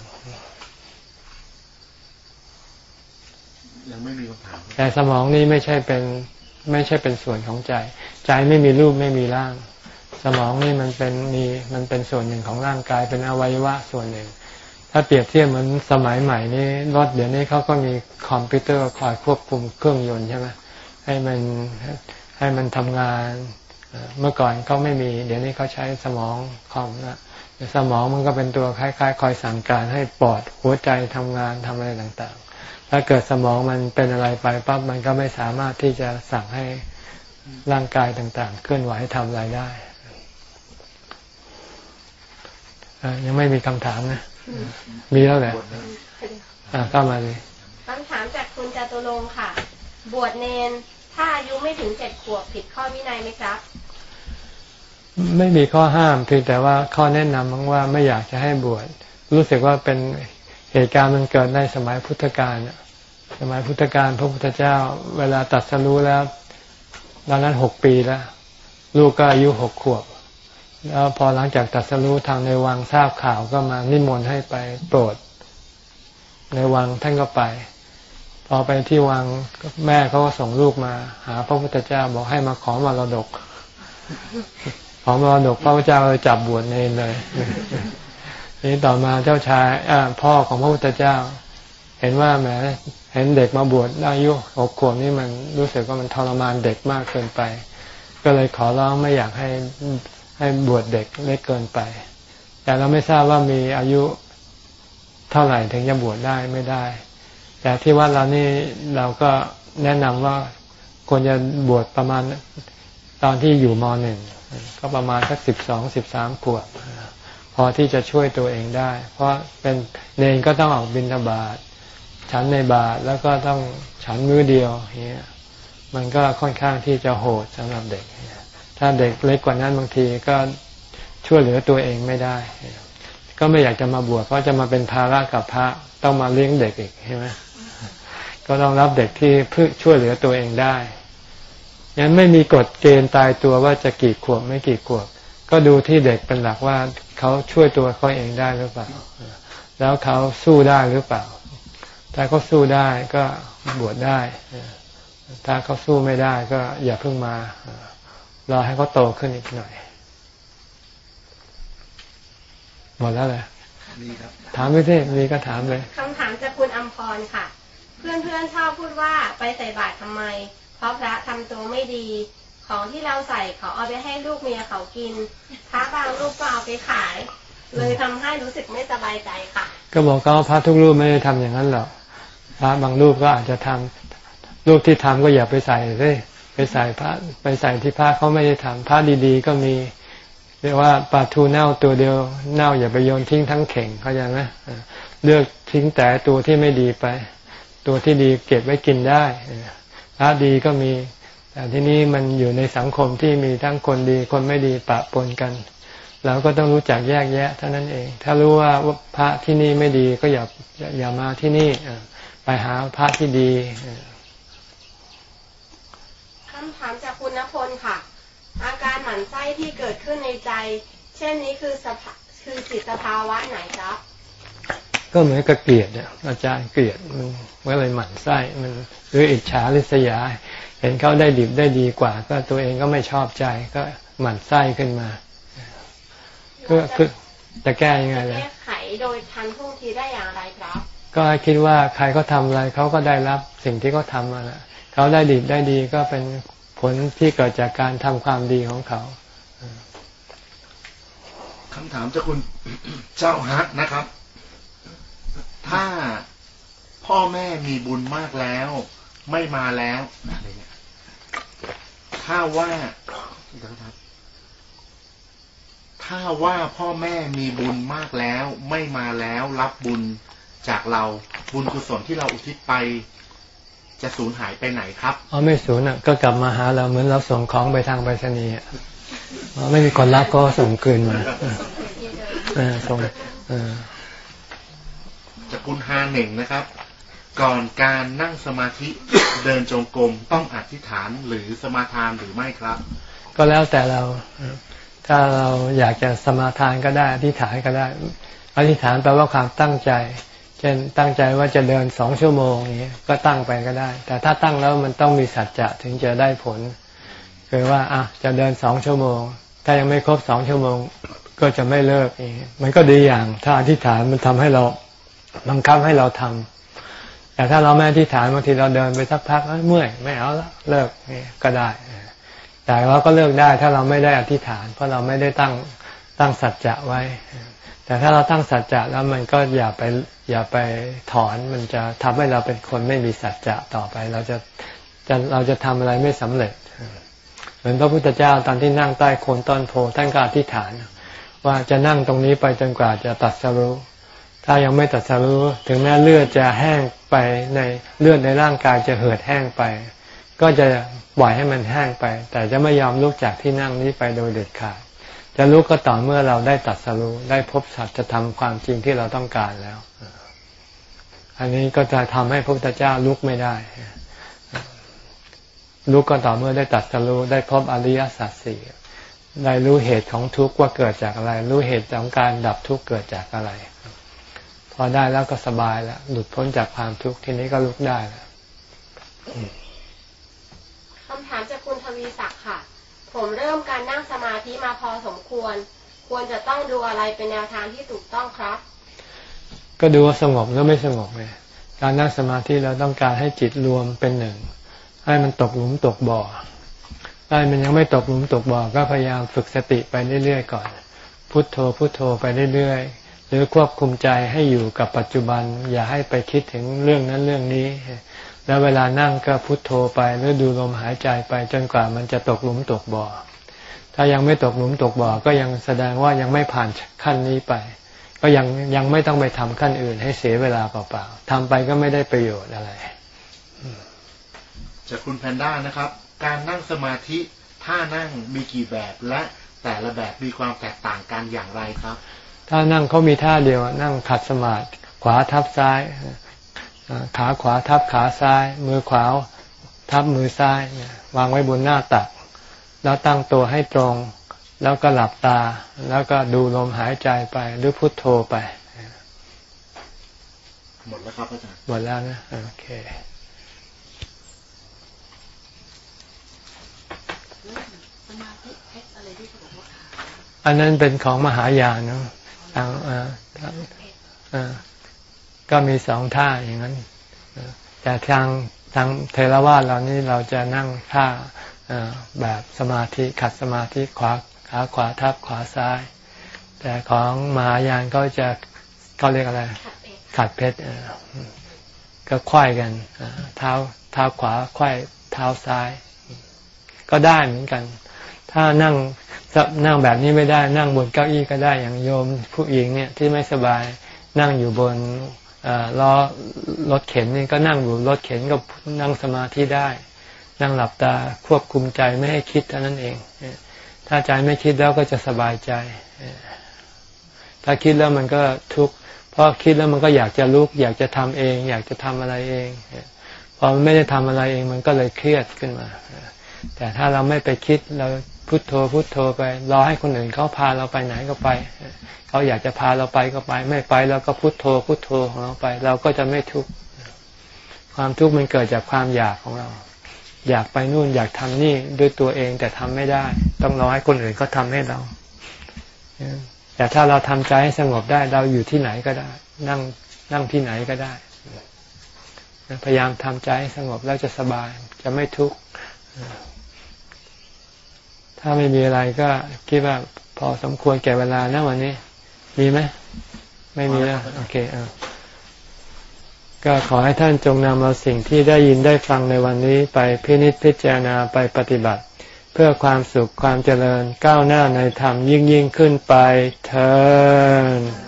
ยังไม่มีคำถามแต่สมองนี่ไม่ใช่เป็นไม่ใช่เป็นส่วนของใจใจไม่มีรูปไม่มีร่างสมองนี่มันเป็นมีมันเป็นส่วนหนึ่งของร่างกายเป็นอวัยวะส่วนหนึ่งถ้าเปรียบเทียบเหมือนสมัยใหม่นี้รถเดี๋ยวนี้เขาก็มีคอมพิวเตอร์คอยควบคุมเครื่องยนต์ใช่ไหมให้มันให้มันทำงานเมื่อก่อนเขาไม่มีเดี๋ยวนี้เขาใช้สมองคอมนะเสมองมันก็เป็นตัวคล้ายๆคอยสั่งการให้ปอดหัวใจทำงานทำอะไรต่างๆถ้าเกิดสมองมันเป็นอะไรไปปั๊บมันก็ไม่สามารถที่จะสั่งให้ร่างกายต่างๆเคลื่อนไหวทำอะไรได้ยังไม่มีคำถามนะมีแล้วแหละเข้ามาเลยคำถามจากคุณจตุรงค์ค่ะบวชเนนถ้าอายุไม่ถึงเจ็ดขวบผิดข้อวินัยไหมครับไม่มีข้อห้ามเพียงแต่ว่าข้อแนะนำมั้งว่าไม่อยากจะให้บวชรู้สึกว่าเป็นเหตุการณ์มันเกิดในสมัยพุทธกาลสมัยพุทธกาลพระพุทธเจ้าเวลาตรัสรู้แล้วตอนนั้นหกปีแล้วลูกก็อายุหกขวบแล้วพอหลังจากตรัสรู้ทางในวังทราบข่าวก็มานิมนต์ให้ไปโปรดในวังท่านก็ไปพอไปที่วังแม่เขาก็ส่งลูกมาหาพระพุทธเจ้าบอกให้มาขอมรดกขอมรดกพระพุทธเจ้าเลยจับบวชเนรเลยนี้ต่อมาเจ้าชายพ่อของพระพุทธเจ้าเห็นว่าแหมเห็นเด็กมาบวชอายุหกขวบนี่มันรู้สึกว่ามันทรมานเด็กมากเกินไปก็เลยขอร้องไม่อยากให้ให้บวชเด็กเล็กเกินไปแต่เราไม่ทราบว่ามีอายุเท่าไหร่ถึงจะบวชได้ไม่ได้แต่ที่วัดเรานี่เราก็แนะนำว่าควรจะบวชประมาณตอนที่อยู่ม.หนึ่งก็ประมาณสักสิบสองสิบสามขวบพอที่จะช่วยตัวเองได้เพราะเป็นเนรก็ต้องออกบิณฑบาตฉันในบาตรแล้วก็ต้องฉันมื้อเดียวอย่างเงี้ยมันก็ค่อนข้างที่จะโหดสำหรับเด็กถ้าเด็กเล็กกว่านั้นบางทีก็ช่วยเหลือตัวเองไม่ได้ก็ไม่อยากจะมาบวชเพราะจะมาเป็นภาระกับพระต้องมาเลี้ยงเด็กอีกใช่ไหมก็ต้องรับเด็กที่เพื่อช่วยเหลือตัวเองได้งั้นไม่มีกฎเกณฑ์ตายตัวว่าจะกี่ขวบไม่กี่ขวบก็ดูที่เด็กเป็นหลักว่าเขาช่วยตัวเขาเองได้หรือเปล่าแล้วเขาสู้ได้หรือเปล่าถ้าเขาสู้ได้ก็บวชได้ถ้าเขาสู้ไม่ได้ก็อย่าเพิ่งมารอให้เขาโตขึ้นอีกหน่อยหมดแล้วเลยถามไม่ได้มีก็ถามเลยคำถามจากคุณอำพรค่ะเพื่อนเพื่อนชอบพูดว่าไปใส่บาตรทำไมเพราะพระทำตัวไม่ดีของที่เราใส่เขาเอาไปให้ลูกเมียเขากินพระบางรูปก็เอาไปขายเลยทำให้รู้สึกไม่สบายใจค่ะก็บอกก็พระทุกรูปไม่ได้ทำอย่างนั้นหรอกพระบางรูปก็อาจจะทำรูปที่ทำก็อย่าไปใส่เลยไปใส่พระไปใส่ที่พระเขาไม่ได้ทำพระดีๆก็มีเรียกว่าปลาทูเน่าตัวเดียวเน่าอย่าไปโยนทิ้งทั้งเข่งเข้าใจไหมเลือกทิ้งแต่ตัวที่ไม่ดีไปตัวที่ดีเก็บไว้กินได้พระดีก็มีแต่ที่นี้มันอยู่ในสังคมที่มีทั้งคนดีคนไม่ดีปะปนกันเราก็ต้องรู้จักแยกแยะเท่านั้นเองถ้ารู้ว่าพระที่นี่ไม่ดีก็อย่าอย่ามาที่นี่ไปหาพระที่ดีคำถามจากคุณณพลค่ะอาการหมั่นไส้ที่เกิดขึ้นในใจเช่นนี้คือสภาคือจิตภาวะไหนครับก็เหมือนกับเกลียดเนี่ยอาจารย์เกลียดมันเมื่อไรหมั่นไส้มันหรืออิจฉาริษยาเห็นเขาได้ดิบได้ดีกว่าก็ตัวเองก็ไม่ชอบใจก็หมั่นไส้ขึ้นมาก็คือจะแก้ยังไงล่ะแก้ไขโดยทันท่วงทีได้อย่างไรครับก็คิดว่าใครเขาทำอะไรเขาก็ได้รับสิ่งที่เขาทำมาแล้วเขาได้ดิบได้ดีก็เป็นผลที่เกิดจากการทำความดีของเขาคำถามจากคุณเจ้าฮักนะครับถ้าพ่อแม่มีบุญมากแล้วไม่มาแล้วถ้าว่าถ้าว่าพ่อแม่มีบุญมากแล้วไม่มาแล้วรับบุญจากเราบุญกุศลที่เราอุทิศไปจะสูญหายไปไหนครับอ๋อไม่สูญอ่ะก็กลับมาหาเราเหมือนเราส่งของไปทางไปรษณีย์อ่ะไม่มีคนรับก็ส่งคืนมาเออส่งเออจากคุณฮาเหน่งนะครับก่อนการนั่งสมาธิเดินจงกรมต้องอธิษฐานหรือสมาทานหรือไม่ครับก็แล้วแต่เราถ้าเราอยากจะสมาทานก็ได้อธิษฐานก็ได้อธิษฐานแปลว่าความตั้งใจเช่นตั้งใจว่าจะเดินสองชั่วโมงอย่างนี้ก็ตั้งไปก็ได้แต่ถ้าตั้งแล้วมันต้องมีสัจจะถึงจะได้ผลคือว่าอ่ะจะเดินสองชั่วโมงถ้ายังไม่ครบสองชั่วโมงก็จะไม่เลิกเองมันก็ดีอย่างถ้าอธิษฐานมันทำให้เราบังคับให้เราทำแต่ถ้าเราไม่อธิษฐานบางทีเราเดินไปสักพักเมื่อยไม่เอาแล้วเลิกก็ได้แต่เราก็เลิกได้ถ้าเราไม่ได้อธิษฐานเพราะเราไม่ได้ตั้งตั้งสัจจะไว้แต่ถ้าเราตั้งสัจจะแล้วมันก็อย่าไปอย่าไปถอนมันจะทำให้เราเป็นคนไม่มีสัจจะต่อไปเราจะจะเราจะทำอะไรไม่สำเร็จเหมือนพระพุทธเจ้าตอนที่นั่งใต้โคนต้นโพท่านก็อธิษฐานว่าจะนั่งตรงนี้ไปจนกว่าจะตรัสรู้ถ้ายังไม่ตรัสรู้ถึงแม้เลือดจะแห้งไปในเลือดในร่างกายจะเหือดแห้งไปก็จะปล่อยให้มันแห้งไปแต่จะไม่ยอมลุกจากที่นั่งนี้ไปโดยเด็ดขาดจะลุกก็ต่อเมื่อเราได้ตรัสรู้ได้พบสัจธรรมความจริงที่เราต้องการแล้วอันนี้ก็จะทำให้พระพุทธเจ้าลุกไม่ได้ลุกก็ต่อเมื่อได้ตรัสรู้ได้พบอริยสัจสี่ได้รู้เหตุของทุกข์ว่าเกิดจากอะไรรู้เหตุของการดับทุกข์เกิดจากอะไรพอได้แล้วก็สบายแล้วหลุดพ้นจากความทุกข์ทีนี้ก็ลุกได้แล้วคำถามจากคุณทวีศักดิ์ค่ะผมเริ่มการนั่งสมาธิมาพอสมควรควรจะต้องดูอะไรเป็นแนวทางที่ถูกต้องครับก็ดูว่าสงบหรือไม่สงบไงการนั่งสมาธิเราต้องการให้จิตรวมเป็นหนึ่งให้มันตกหลุมตกบ่อถ้ามันยังไม่ตกหลุมตกบ่อก็พยายามฝึกสติไปเรื่อยๆก่อนพุทโธพุทโธไปเรื่อยๆหรือควบคุมใจให้อยู่กับปัจจุบันอย่าให้ไปคิดถึงเรื่องนั้นเรื่องนี้แล้วเวลานั่งก็พุทโธไปหรือดูลมหายใจไปจนกว่ามันจะตกหลุมตกบ่อถ้ายังไม่ตกหลุมตกบ่อก็ยังแสดงว่ายังไม่ผ่านขั้นนี้ไปก็ยังยังไม่ต้องไปทำขั้นอื่นให้เสียเวลาเปล่าๆทำไปก็ไม่ได้ประโยชน์อะไรจากคุณแพนด้านะครับการนั่งสมาธิท่านั่งมีกี่แบบและแต่ละแบบมีความแตกต่างกันอย่างไรครับถ้านั่งเขามีท่าเดียวนั่งขัดสมาธิขวาทับซ้ายขาขวาทับขาซ้ายมือขวาทับมือซ้ายวางไว้บนหน้าตักแล้วตั้งตัวให้ตรงแล้วก็หลับตาแล้วก็ดูลมหายใจไปหรือพุทโธไปหมดแล้วครับอาจารย์หมดแล้วนะโอเคอันนั้นเป็นของมหายานนะทางอ่าอ่าก็มีสองท่าอย่างนั้นแต่ทางทางเทรวาสเรานี่เราจะนั่งท่าแบบสมาธิขัดสมาธิขวาขาขวาทับขวาซ้ายแต่ของมหายานก็จะเขาเรียกอะไรขัดเพชรก็ไขว้กันเท้าเท้าขวาไขว้เท้าซ้ายก็ได้เหมือนกันถ้านั่งนั่งแบบนี้ไม่ได้นั่งบนเก้าอี้ก็ได้อย่างโยมผู้หญิงเนี่ยที่ไม่สบายนั่งอยู่บนล้อรถเข็นนี่ก็นั่งอยู่รถเข็นก็นั่งสมาธิได้นั่งหลับตาควบคุมใจไม่ให้คิดเท่านั้นเองถ้าใจไม่คิดแล้วก็จะสบายใจถ้าคิดแล้วมันก็ทุกข์เพราะคิดแล้วมันก็อยากจะลุกอยากจะทำเองอยากจะทำอะไรเองพอมันไม่ได้ทำอะไรเองมันก็เลยเครียดขึ้นมาแต่ถ้าเราไม่ไปคิดเราพุทโธพุทโธไปรอให้คนอื่นเขาพาเราไปไหนก็ไปเขาอยากจะพาเราไปก็ไปไม่ไปเราก็พุทโธพุทโธของเราไปเราก็จะไม่ทุกข์ความทุกข์มันเกิดจากความอยากของเราอยากไปนู่นอยากทำนี่ด้วยตัวเองแต่ทำไม่ได้ต้องรอให้คนอื่นเขาทำให้เราแต่ถ้าเราทำใจให้สงบได้เราอยู่ที่ไหนก็ได้นั่งนั่งที่ไหนก็ได้พยายามทำใจให้สงบแล้วจะสบายจะไม่ทุกข์ถ้าไม่มีอะไรก็คิดว่าพอสมควรแก่เวลานะวันนี้มีไหมไม่มีแล้วโอเคอ่ะก็ขอให้ท่านจงนำเอาสิ่งที่ได้ยินได้ฟังในวันนี้ไปพินิจพิจารณาไปปฏิบัติเพื่อความสุขความเจริญก้าวหน้าในธรรมยิ่งยิ่งขึ้นไปเถิด